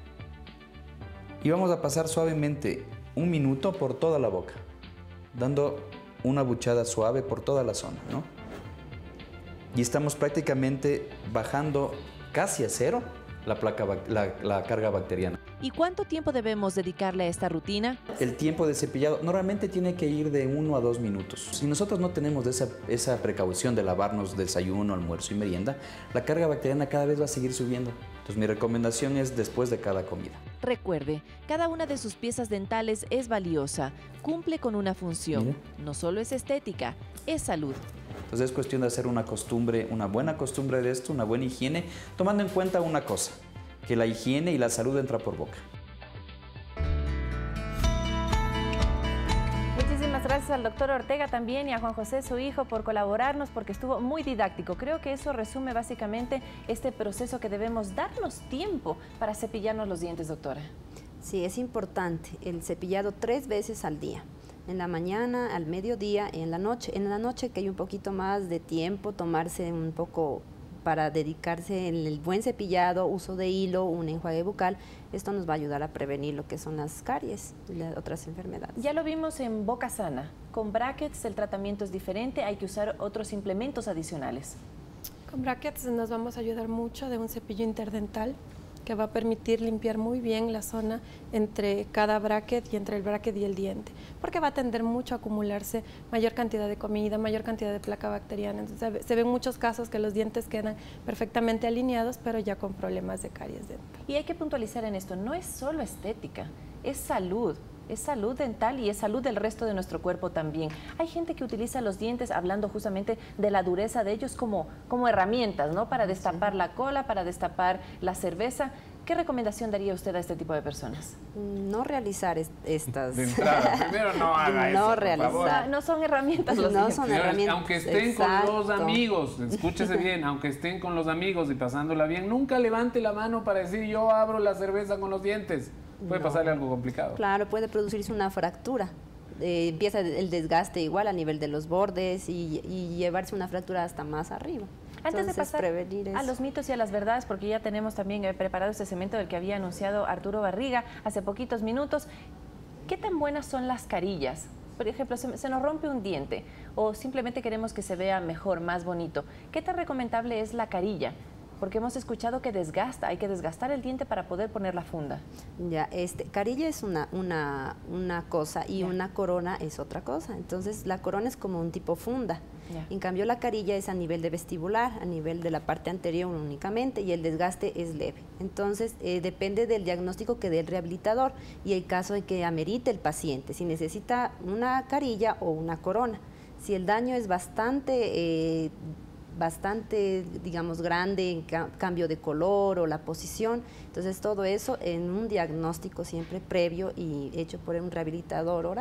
Y vamos a pasar suavemente 1 minuto por toda la boca, dando una buchada suave por toda la zona, ¿no? Y estamos prácticamente bajando casi a cero la carga bacteriana. ¿Y cuánto tiempo debemos dedicarle a esta rutina? El tiempo de cepillado normalmente tiene que ir de 1 a 2 minutos. Si nosotros no tenemos esa precaución de lavarnos desayuno, almuerzo y merienda, la carga bacteriana cada vez va a seguir subiendo. Entonces mi recomendación es después de cada comida. Recuerde, cada una de sus piezas dentales es valiosa, cumple con una función. Mira. No solo es estética, es salud. Entonces es cuestión de hacer una buena costumbre de esto, una buena higiene, tomando en cuenta una cosa, que la higiene y la salud entra por boca. Muchísimas gracias al doctor Ortega también y a Juan José, su hijo, por colaborarnos, porque estuvo muy didáctico. Creo que eso resume básicamente este proceso que debemos darnos tiempo para cepillarnos los dientes, doctora. Sí, es importante el cepillado 3 veces al día. En la mañana, al mediodía y en la noche. En la noche que hay un poquito más de tiempo, tomarse un poco para dedicarse en el buen cepillado, uso de hilo, un enjuague bucal. Esto nos va a ayudar a prevenir lo que son las caries y las otras enfermedades. Ya lo vimos en Boca Sana. Con brackets el tratamiento es diferente, hay que usar otros implementos adicionales. Con brackets nos vamos a ayudar mucho de un cepillo interdental que va a permitir limpiar muy bien la zona entre cada bracket y entre el bracket y el diente, porque va a tender mucho a acumularse mayor cantidad de comida, mayor cantidad de placa bacteriana. Entonces, se ven muchos casos que los dientes quedan perfectamente alineados, pero ya con problemas de caries dental. Y hay que puntualizar en esto, no es solo estética, es salud. Es salud dental y es salud del resto de nuestro cuerpo también. Hay gente que utiliza los dientes, hablando justamente de la dureza de ellos, como herramientas, ¿no? Para destapar la cola, para destapar la cerveza. ¿Qué recomendación daría usted a este tipo de personas? No realizar estas... De entrada, primero no haga eso, por favor. No son herramientas los No dientes. son herramientas. Aunque estén con los amigos, escúchese bien, aunque estén con los amigos y pasándola bien, nunca levante la mano para decir yo abro la cerveza con los dientes. Puede pasarle algo complicado. Claro, puede producirse una fractura. Empieza el desgaste igual a nivel de los bordes y llevarse una fractura hasta más arriba. Antes de pasar a los mitos y a las verdades, porque ya tenemos también preparado este segmento del que había anunciado Arturo Barriga hace poquitos minutos, ¿qué tan buenas son las carillas? Por ejemplo, se nos rompe un diente o simplemente queremos que se vea mejor, más bonito. ¿Qué tan recomendable es la carilla? Porque hemos escuchado que desgasta, hay que desgastar el diente para poder poner la funda. Ya, carilla es una cosa y una corona es otra cosa. Entonces, la corona es como un tipo funda. En cambio, la carilla es a nivel de vestibular, a nivel de la parte anterior únicamente, y el desgaste es leve. Entonces, depende del diagnóstico que dé el rehabilitador y el caso en que amerite el paciente, si necesita una carilla o una corona. Si el daño es bastante, digamos, grande en cambio de color o la posición. Entonces, todo eso en un diagnóstico siempre previo y hecho por un rehabilitador oral.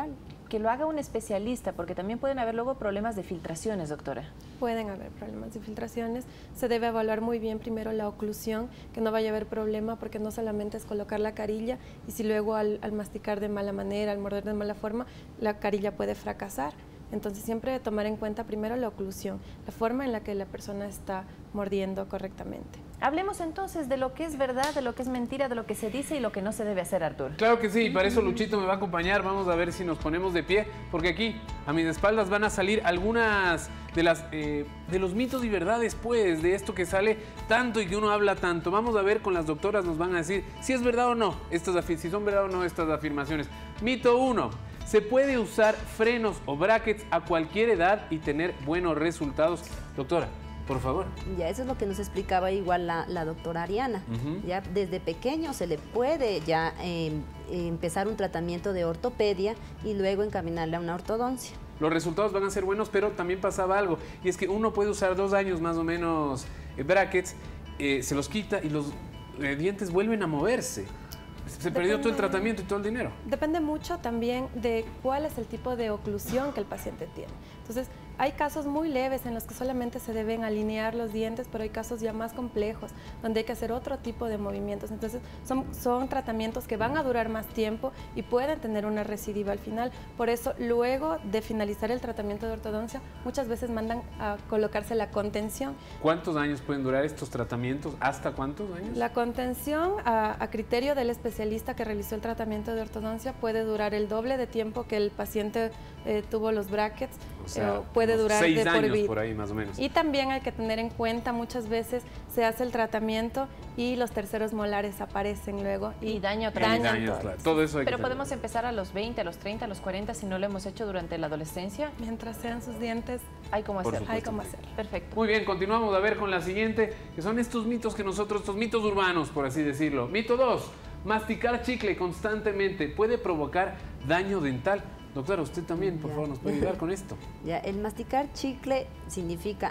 que lo haga un especialista, porque también pueden haber luego problemas de filtraciones, doctora. Pueden haber problemas de filtraciones. Se debe evaluar muy bien primero la oclusión, que no vaya a haber problema, porque no solamente es colocar la carilla, y si luego al masticar de mala manera, al morder de mala forma, la carilla puede fracasar. Entonces siempre tomar en cuenta primero la oclusión, la forma en la que la persona está mordiendo correctamente. Hablemos entonces de lo que es verdad, de lo que es mentira, de lo que se dice y lo que no se debe hacer, Arturo. Claro que sí, y para eso Luchito me va a acompañar. Vamos a ver si nos ponemos de pie, porque aquí a mis espaldas van a salir algunas de los mitos y verdades, pues, de esto que sale tanto y que uno habla tanto. Vamos a ver, con las doctoras nos van a decir si es verdad o no, si son verdad o no estas afirmaciones. Mito 1. ¿Se puede usar frenos o brackets a cualquier edad y tener buenos resultados? Doctora, por favor. Ya, eso es lo que nos explicaba igual la doctora Ariana. Ya desde pequeño se le puede ya empezar un tratamiento de ortopedia y luego encaminarle a una ortodoncia. Los resultados van a ser buenos, pero también pasaba algo, y es que uno puede usar 2 años más o menos brackets, se los quita y los dientes vuelven a moverse. Se perdió todo el tratamiento y todo el dinero. Depende mucho también de cuál es el tipo de oclusión que el paciente tiene. Entonces, hay casos muy leves en los que solamente se deben alinear los dientes, pero hay casos ya más complejos, donde hay que hacer otro tipo de movimientos. Entonces, son tratamientos que van a durar más tiempo y pueden tener una recidiva al final. Por eso, luego de finalizar el tratamiento de ortodoncia, muchas veces mandan a colocarse la contención. ¿Cuántos años pueden durar estos tratamientos? ¿Hasta cuántos años? La contención, a criterio del especialista que realizó el tratamiento de ortodoncia, puede durar el doble de tiempo que el paciente tuvo los brackets. O sea, puede durar 6 de por años vida. por ahí más o menos. Y también hay que tener en cuenta, muchas veces se hace el tratamiento y los terceros molares aparecen luego y daño todo eso hay Pero que podemos empezar a los 20, a los 30, a los 40 si no lo hemos hecho durante la adolescencia. Mientras sean sus dientes, hay cómo hacerlo. Hay cómo hacerlo. Perfecto. Muy bien, continuamos a ver con la siguiente, que son estos mitos estos mitos urbanos, por así decirlo. Mito 2. Masticar chicle constantemente puede provocar daño dental. Doctora, usted también, por favor, nos puede ayudar con esto. Ya, el masticar chicle significa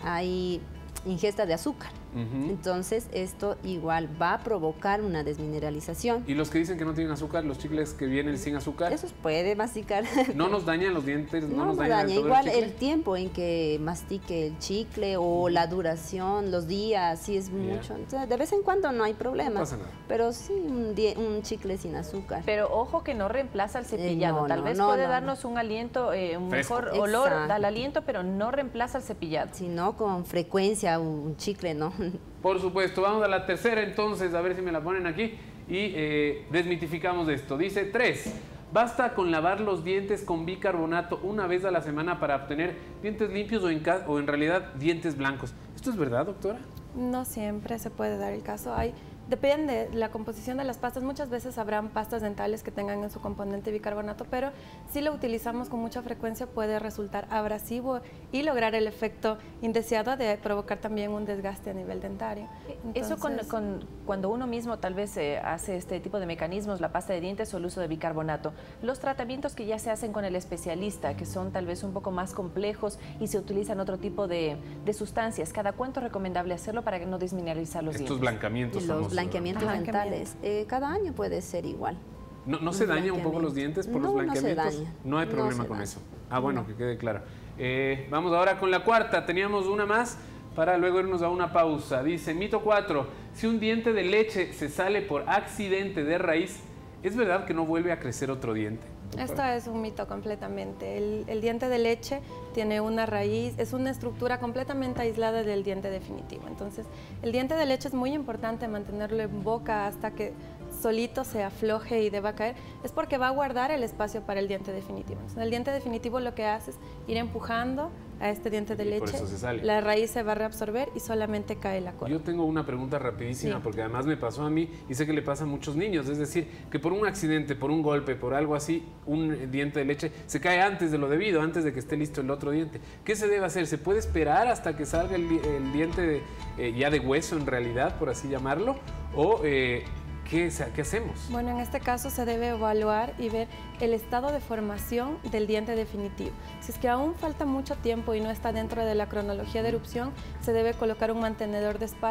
hay ingesta de azúcar. Entonces, esto igual va a provocar una desmineralización. ¿Y los que dicen que no tienen azúcar, los chicles que vienen sin azúcar? Eso puede masticar. ¿No nos dañan los dientes? No nos daña. Igual el tiempo en que mastique el chicle o la duración, los días, si es mucho. Entonces, de vez en cuando no hay problema. No pasa nada. Pero sí un chicle sin azúcar. Pero ojo que no reemplaza el cepillado. Tal vez puede darnos un aliento, un mejor olor al aliento, pero no reemplaza el cepillado. Sino con frecuencia un chicle, ¿no? Por supuesto. Vamos a la tercera entonces, a ver si me la ponen aquí y desmitificamos esto. Dice 3. Basta con lavar los dientes con bicarbonato una vez a la semana para obtener dientes limpios o en realidad dientes blancos. ¿Esto es verdad, doctora? No siempre se puede dar el caso. Depende de la composición de las pastas. Muchas veces habrán pastas dentales que tengan en su componente bicarbonato, pero si lo utilizamos con mucha frecuencia puede resultar abrasivo y lograr el efecto indeseado de provocar también un desgaste a nivel dentario. Entonces, eso cuando uno mismo tal vez hace este tipo de mecanismos, la pasta de dientes o el uso de bicarbonato. Los tratamientos que ya se hacen con el especialista, que son tal vez un poco más complejos y se utilizan otro tipo de sustancias, ¿cada cuánto es recomendable hacerlo para no desmineralizar los dientes? Estos blancamientos famosos. Blanqueamientos dentales, cada año puede ser igual. ¿No se dañan un poco los dientes por los blanqueamientos? No se daña. No hay problema con eso. Bueno, que quede claro. Vamos ahora con la cuarta. Teníamos una más para luego irnos a una pausa. Dice, mito 4. Si un diente de leche se sale por accidente de raíz, ¿es verdad que no vuelve a crecer otro diente? Esto es un mito completamente. El diente de leche tiene una raíz, es una estructura completamente aislada del diente definitivo. Entonces, el diente de leche es muy importante mantenerlo en boca hasta que solito se afloje y deba caer, es porque va a guardar el espacio para el diente definitivo. Entonces, el diente definitivo lo que hace es ir empujando a este diente de leche, la raíz se va a reabsorber y solamente cae la corona. Yo tengo una pregunta rapidísima, porque además me pasó a mí y sé que le pasa a muchos niños, es decir, que por un accidente, por un golpe, por algo así, un diente de leche se cae antes de lo debido, antes de que esté listo el otro diente. ¿Qué se debe hacer? ¿Se puede esperar hasta que salga el diente ya de hueso en realidad, por así llamarlo? ¿O ¿qué hacemos? Bueno, en este caso se debe evaluar y ver el estado de formación del diente definitivo. Si es que aún falta mucho tiempo y no está dentro de la cronología de erupción, se debe colocar un mantenedor de espacio.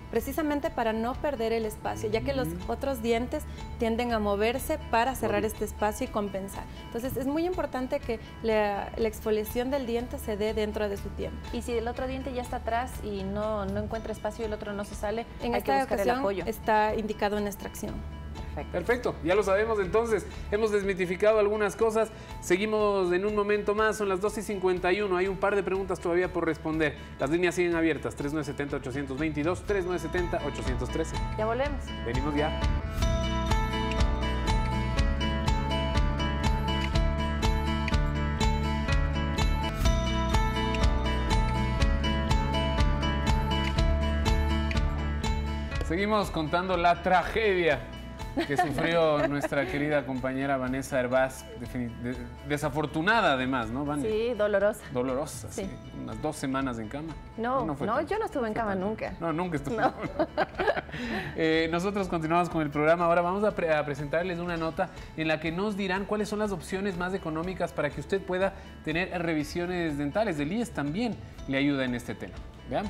precisamente para no perder el espacio, ya que los otros dientes tienden a moverse para cerrar este espacio y compensar. Entonces es muy importante que la exfoliación del diente se dé dentro de su tiempo. Y si el otro diente ya está atrás y no encuentra espacio y el otro no se sale, en hay que esta buscar el ocasión apoyo. está indicado en extracción. Perfecto, ya lo sabemos entonces, hemos desmitificado algunas cosas, seguimos en un momento más, son las 2:51, hay un par de preguntas todavía por responder, las líneas siguen abiertas, 3970-822, 3970-813. Ya volvemos. Venimos ya. Seguimos contando la tragedia que sufrió nuestra querida compañera Vanessa Hervás, desafortunada además, ¿no, Vane? Sí, dolorosa. Dolorosa, sí. Unas 2 semanas en cama. No, yo no estuve en cama nunca. No, nunca estuve. No. Nosotros continuamos con el programa. Ahora vamos a presentarles una nota en la que nos dirán cuáles son las opciones más económicas para que usted pueda tener revisiones dentales. El IES también le ayuda en este tema. Veamos.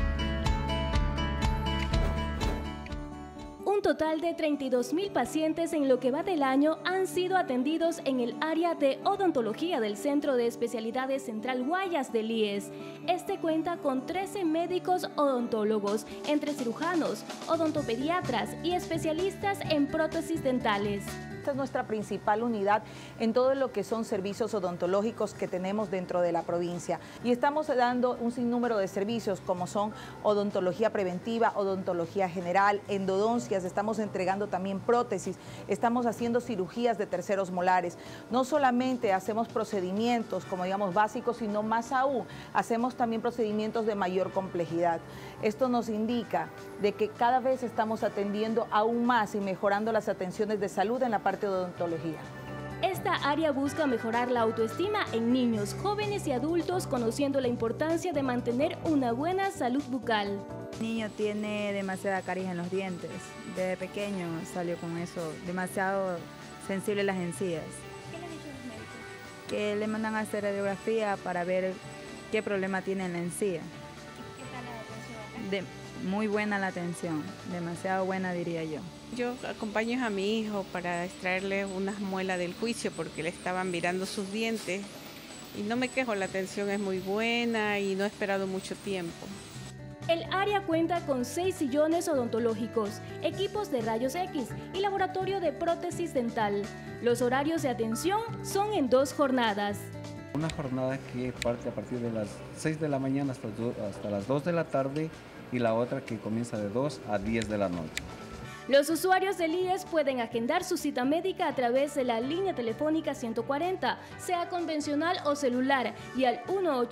Un total de 32.000 pacientes en lo que va del año han sido atendidos en el área de odontología del Centro de Especialidades Central Guayas del IES. Este cuenta con 13 médicos odontólogos, entre cirujanos, odontopediatras y especialistas en prótesis dentales. Esta es nuestra principal unidad en todo lo que son servicios odontológicos que tenemos dentro de la provincia. Y estamos dando un sinnúmero de servicios como son odontología preventiva, odontología general, endodoncias, estamos entregando también prótesis, estamos haciendo cirugías de terceros molares. No solamente hacemos procedimientos como digamos básicos, sino más aún, hacemos también procedimientos de mayor complejidad. Esto nos indica de que cada vez estamos atendiendo aún más y mejorando las atenciones de salud en la parte de odontología. Esta área busca mejorar la autoestima en niños, jóvenes y adultos, conociendo la importancia de mantener una buena salud bucal. El niño tiene demasiada caries en los dientes. Desde pequeño salió con eso, demasiado sensible las encías. ¿Qué le han dicho los médicos? Que le mandan a hacer radiografía para ver qué problema tiene en la encía. ¿Qué tal la atención acá? Muy buena la atención, demasiado buena diría yo. Yo acompaño a mi hijo para extraerle unas muelas del juicio porque le estaban virando sus dientes y no me quejo, la atención es muy buena y no he esperado mucho tiempo. El área cuenta con 6 sillones odontológicos, equipos de rayos X y laboratorio de prótesis dental. Los horarios de atención son en 2 jornadas. Una jornada que parte a partir de las 6 de la mañana hasta las 2 de la tarde y la otra que comienza de 2 a 10 de la noche. Los usuarios del IES pueden agendar su cita médica a través de la línea telefónica 140, sea convencional o celular, y al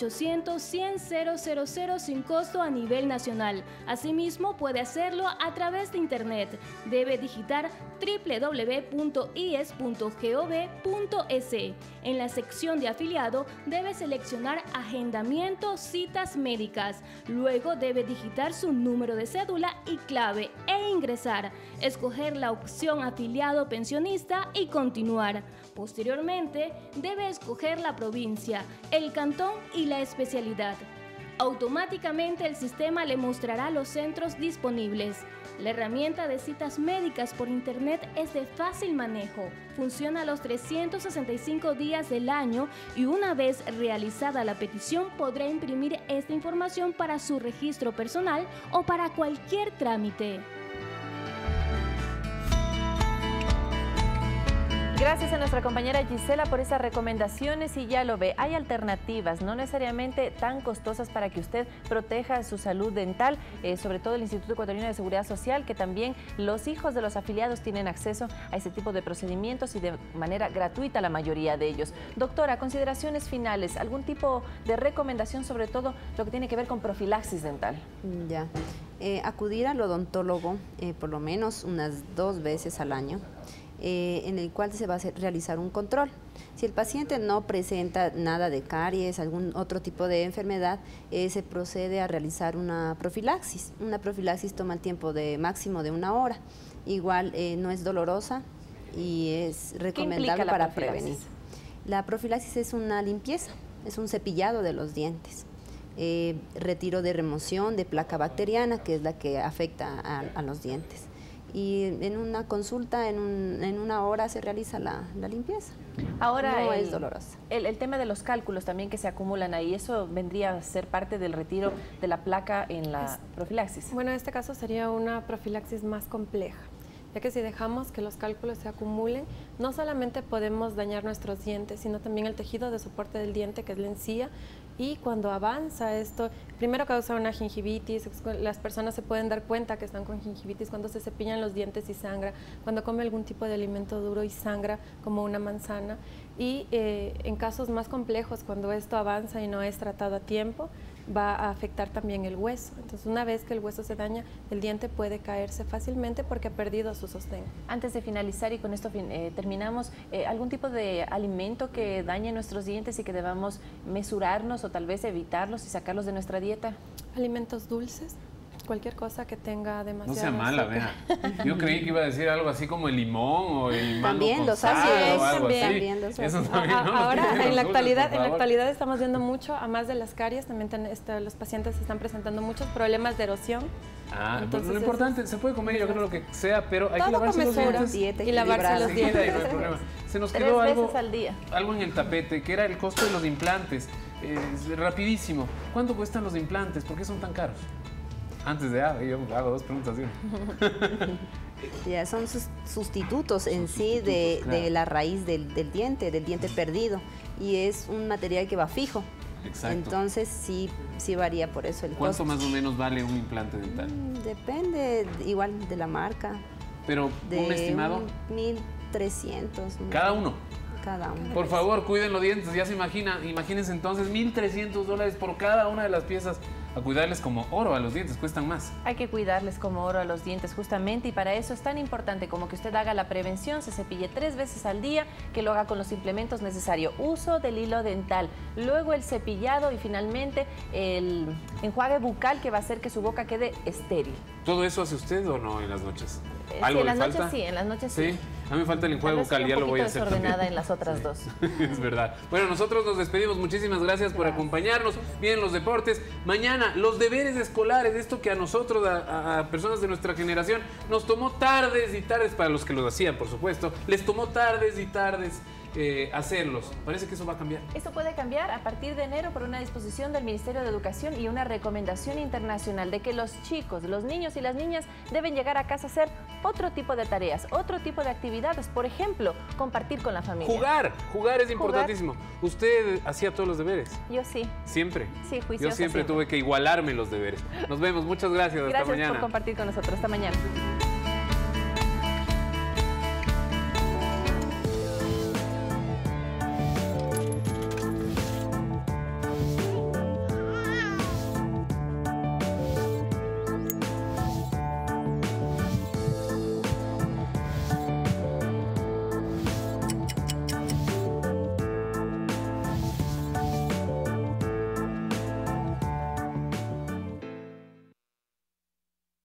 1-800-100-000 sin costo a nivel nacional. Asimismo, puede hacerlo a través de Internet. Debe digitar www.ies.gov.es. En la sección de afiliado, debe seleccionar agendamiento, citas médicas. Luego debe digitar su número de cédula y clave e ingresar. Escoger la opción afiliado pensionista y continuar. Posteriormente, debe escoger la provincia, el cantón y la especialidad. Automáticamente el sistema le mostrará los centros disponibles. La herramienta de citas médicas por Internet es de fácil manejo. Funciona los 365 días del año y una vez realizada la petición podrá imprimir esta información para su registro personal o para cualquier trámite. Gracias a nuestra compañera Gisela por esas recomendaciones y ya lo ve, hay alternativas, no necesariamente tan costosas para que usted proteja su salud dental, sobre todo el Instituto Ecuatoriano de Seguridad Social, que también los hijos de los afiliados tienen acceso a ese tipo de procedimientos y de manera gratuita la mayoría de ellos. Doctora, consideraciones finales, algún tipo de recomendación, sobre todo lo que tiene que ver con profilaxis dental. Ya, acudir al odontólogo por lo menos unas 2 veces al año. En el cual se va a realizar un control. Si el paciente no presenta nada de caries, algún otro tipo de enfermedad, se procede a realizar una profilaxis. Una profilaxis toma el tiempo de máximo de 1 hora. Igual no es dolorosa y es recomendable para prevenir. La profilaxis es una limpieza, es un cepillado de los dientes. retiro de remoción de placa bacteriana, que es la que afecta a los dientes. Y en una consulta, en una hora se realiza la limpieza. Ahora no es dolorosa. El tema de los cálculos también que se acumulan ahí, ¿eso vendría a ser parte del retiro de la placa en la profilaxis? Bueno, en este caso sería una profilaxis más compleja, ya que si dejamos que los cálculos se acumulen, no solamente podemos dañar nuestros dientes, sino también el tejido de soporte del diente, que es la encía, y cuando avanza esto, primero causa una gingivitis. Las personas se pueden dar cuenta que están con gingivitis cuando se cepillan los dientes y sangra, cuando come algún tipo de alimento duro y sangra, como una manzana, y en casos más complejos, cuando esto avanza y no es tratado a tiempo, va a afectar también el hueso. Entonces, una vez que el hueso se daña, el diente puede caerse fácilmente porque ha perdido su sostén. Antes de finalizar, y con esto terminamos, ¿algún tipo de alimento que dañe nuestros dientes y que debamos mesurarnos o tal vez evitarlos y sacarlos de nuestra dieta? Alimentos dulces, cualquier cosa que tenga demasiado No sea mala, vea. Yo creí que iba a decir algo así como el limón o el mango también con los sal ácidos, o algo así. también los ácidos. Ahora, en la actualidad estamos viendo mucho, a más de las caries, también los pacientes están presentando muchos problemas de erosión. Entonces, lo importante, se puede comer, yo creo, lo que sea, pero hay que lavarse los dientes y lavarse los dientes. No hay problema. Se nos 3 quedó veces al día. algo en el tapete, que era el costo de los implantes. Rapidísimo. ¿Cuánto cuestan los implantes? ¿Por qué son tan caros? Antes de yo hago 2 preguntas. Ya son sustitutos en sí de la raíz del diente perdido, y es un material que va fijo. Exacto. Entonces sí varía por eso el costo. ¿Cuánto más o menos vale un implante dental? Depende igual de la marca. Pero un estimado. 1.300. ¿Cada uno? Cada uno. Por favor, cuiden los dientes. Ya se imagínense entonces $1.300 por cada una de las piezas. A cuidarles como oro a los dientes, cuestan más. Hay que cuidarles como oro a los dientes justamente, y para eso es tan importante como que usted haga la prevención, se cepille 3 veces al día, que lo haga con los implementos necesarios, uso del hilo dental, luego el cepillado y finalmente el enjuague bucal, que va a hacer que su boca quede estéril. ¿Todo eso hace usted o no en las noches? Sí, en las noches sí, en las noches sí. Sí, a mí me falta el enjuague bucal, ya lo voy a hacer también. Desordenada en las otras dos. Es verdad. Bueno, nosotros nos despedimos. Muchísimas gracias por acompañarnos. Vienen los deportes. Mañana, los deberes escolares, esto que a nosotros, a personas de nuestra generación, nos tomó tardes y tardes, para los que lo hacían, por supuesto, les tomó tardes y tardes hacerlos. Parece que eso va a cambiar. Esto puede cambiar a partir de enero por una disposición del Ministerio de Educación y una recomendación internacional de que los chicos, los niños y las niñas deben llegar a casa a hacer otro tipo de tareas, otro tipo de actividades. Por ejemplo, compartir con la familia. Jugar es importantísimo. ¿Usted hacía todos los deberes? Yo sí. ¿Siempre? Sí, juiciosa. Yo siempre tuve que igualarme los deberes. Nos vemos. Muchas gracias. Hasta mañana. Gracias por compartir con nosotros. Hasta mañana.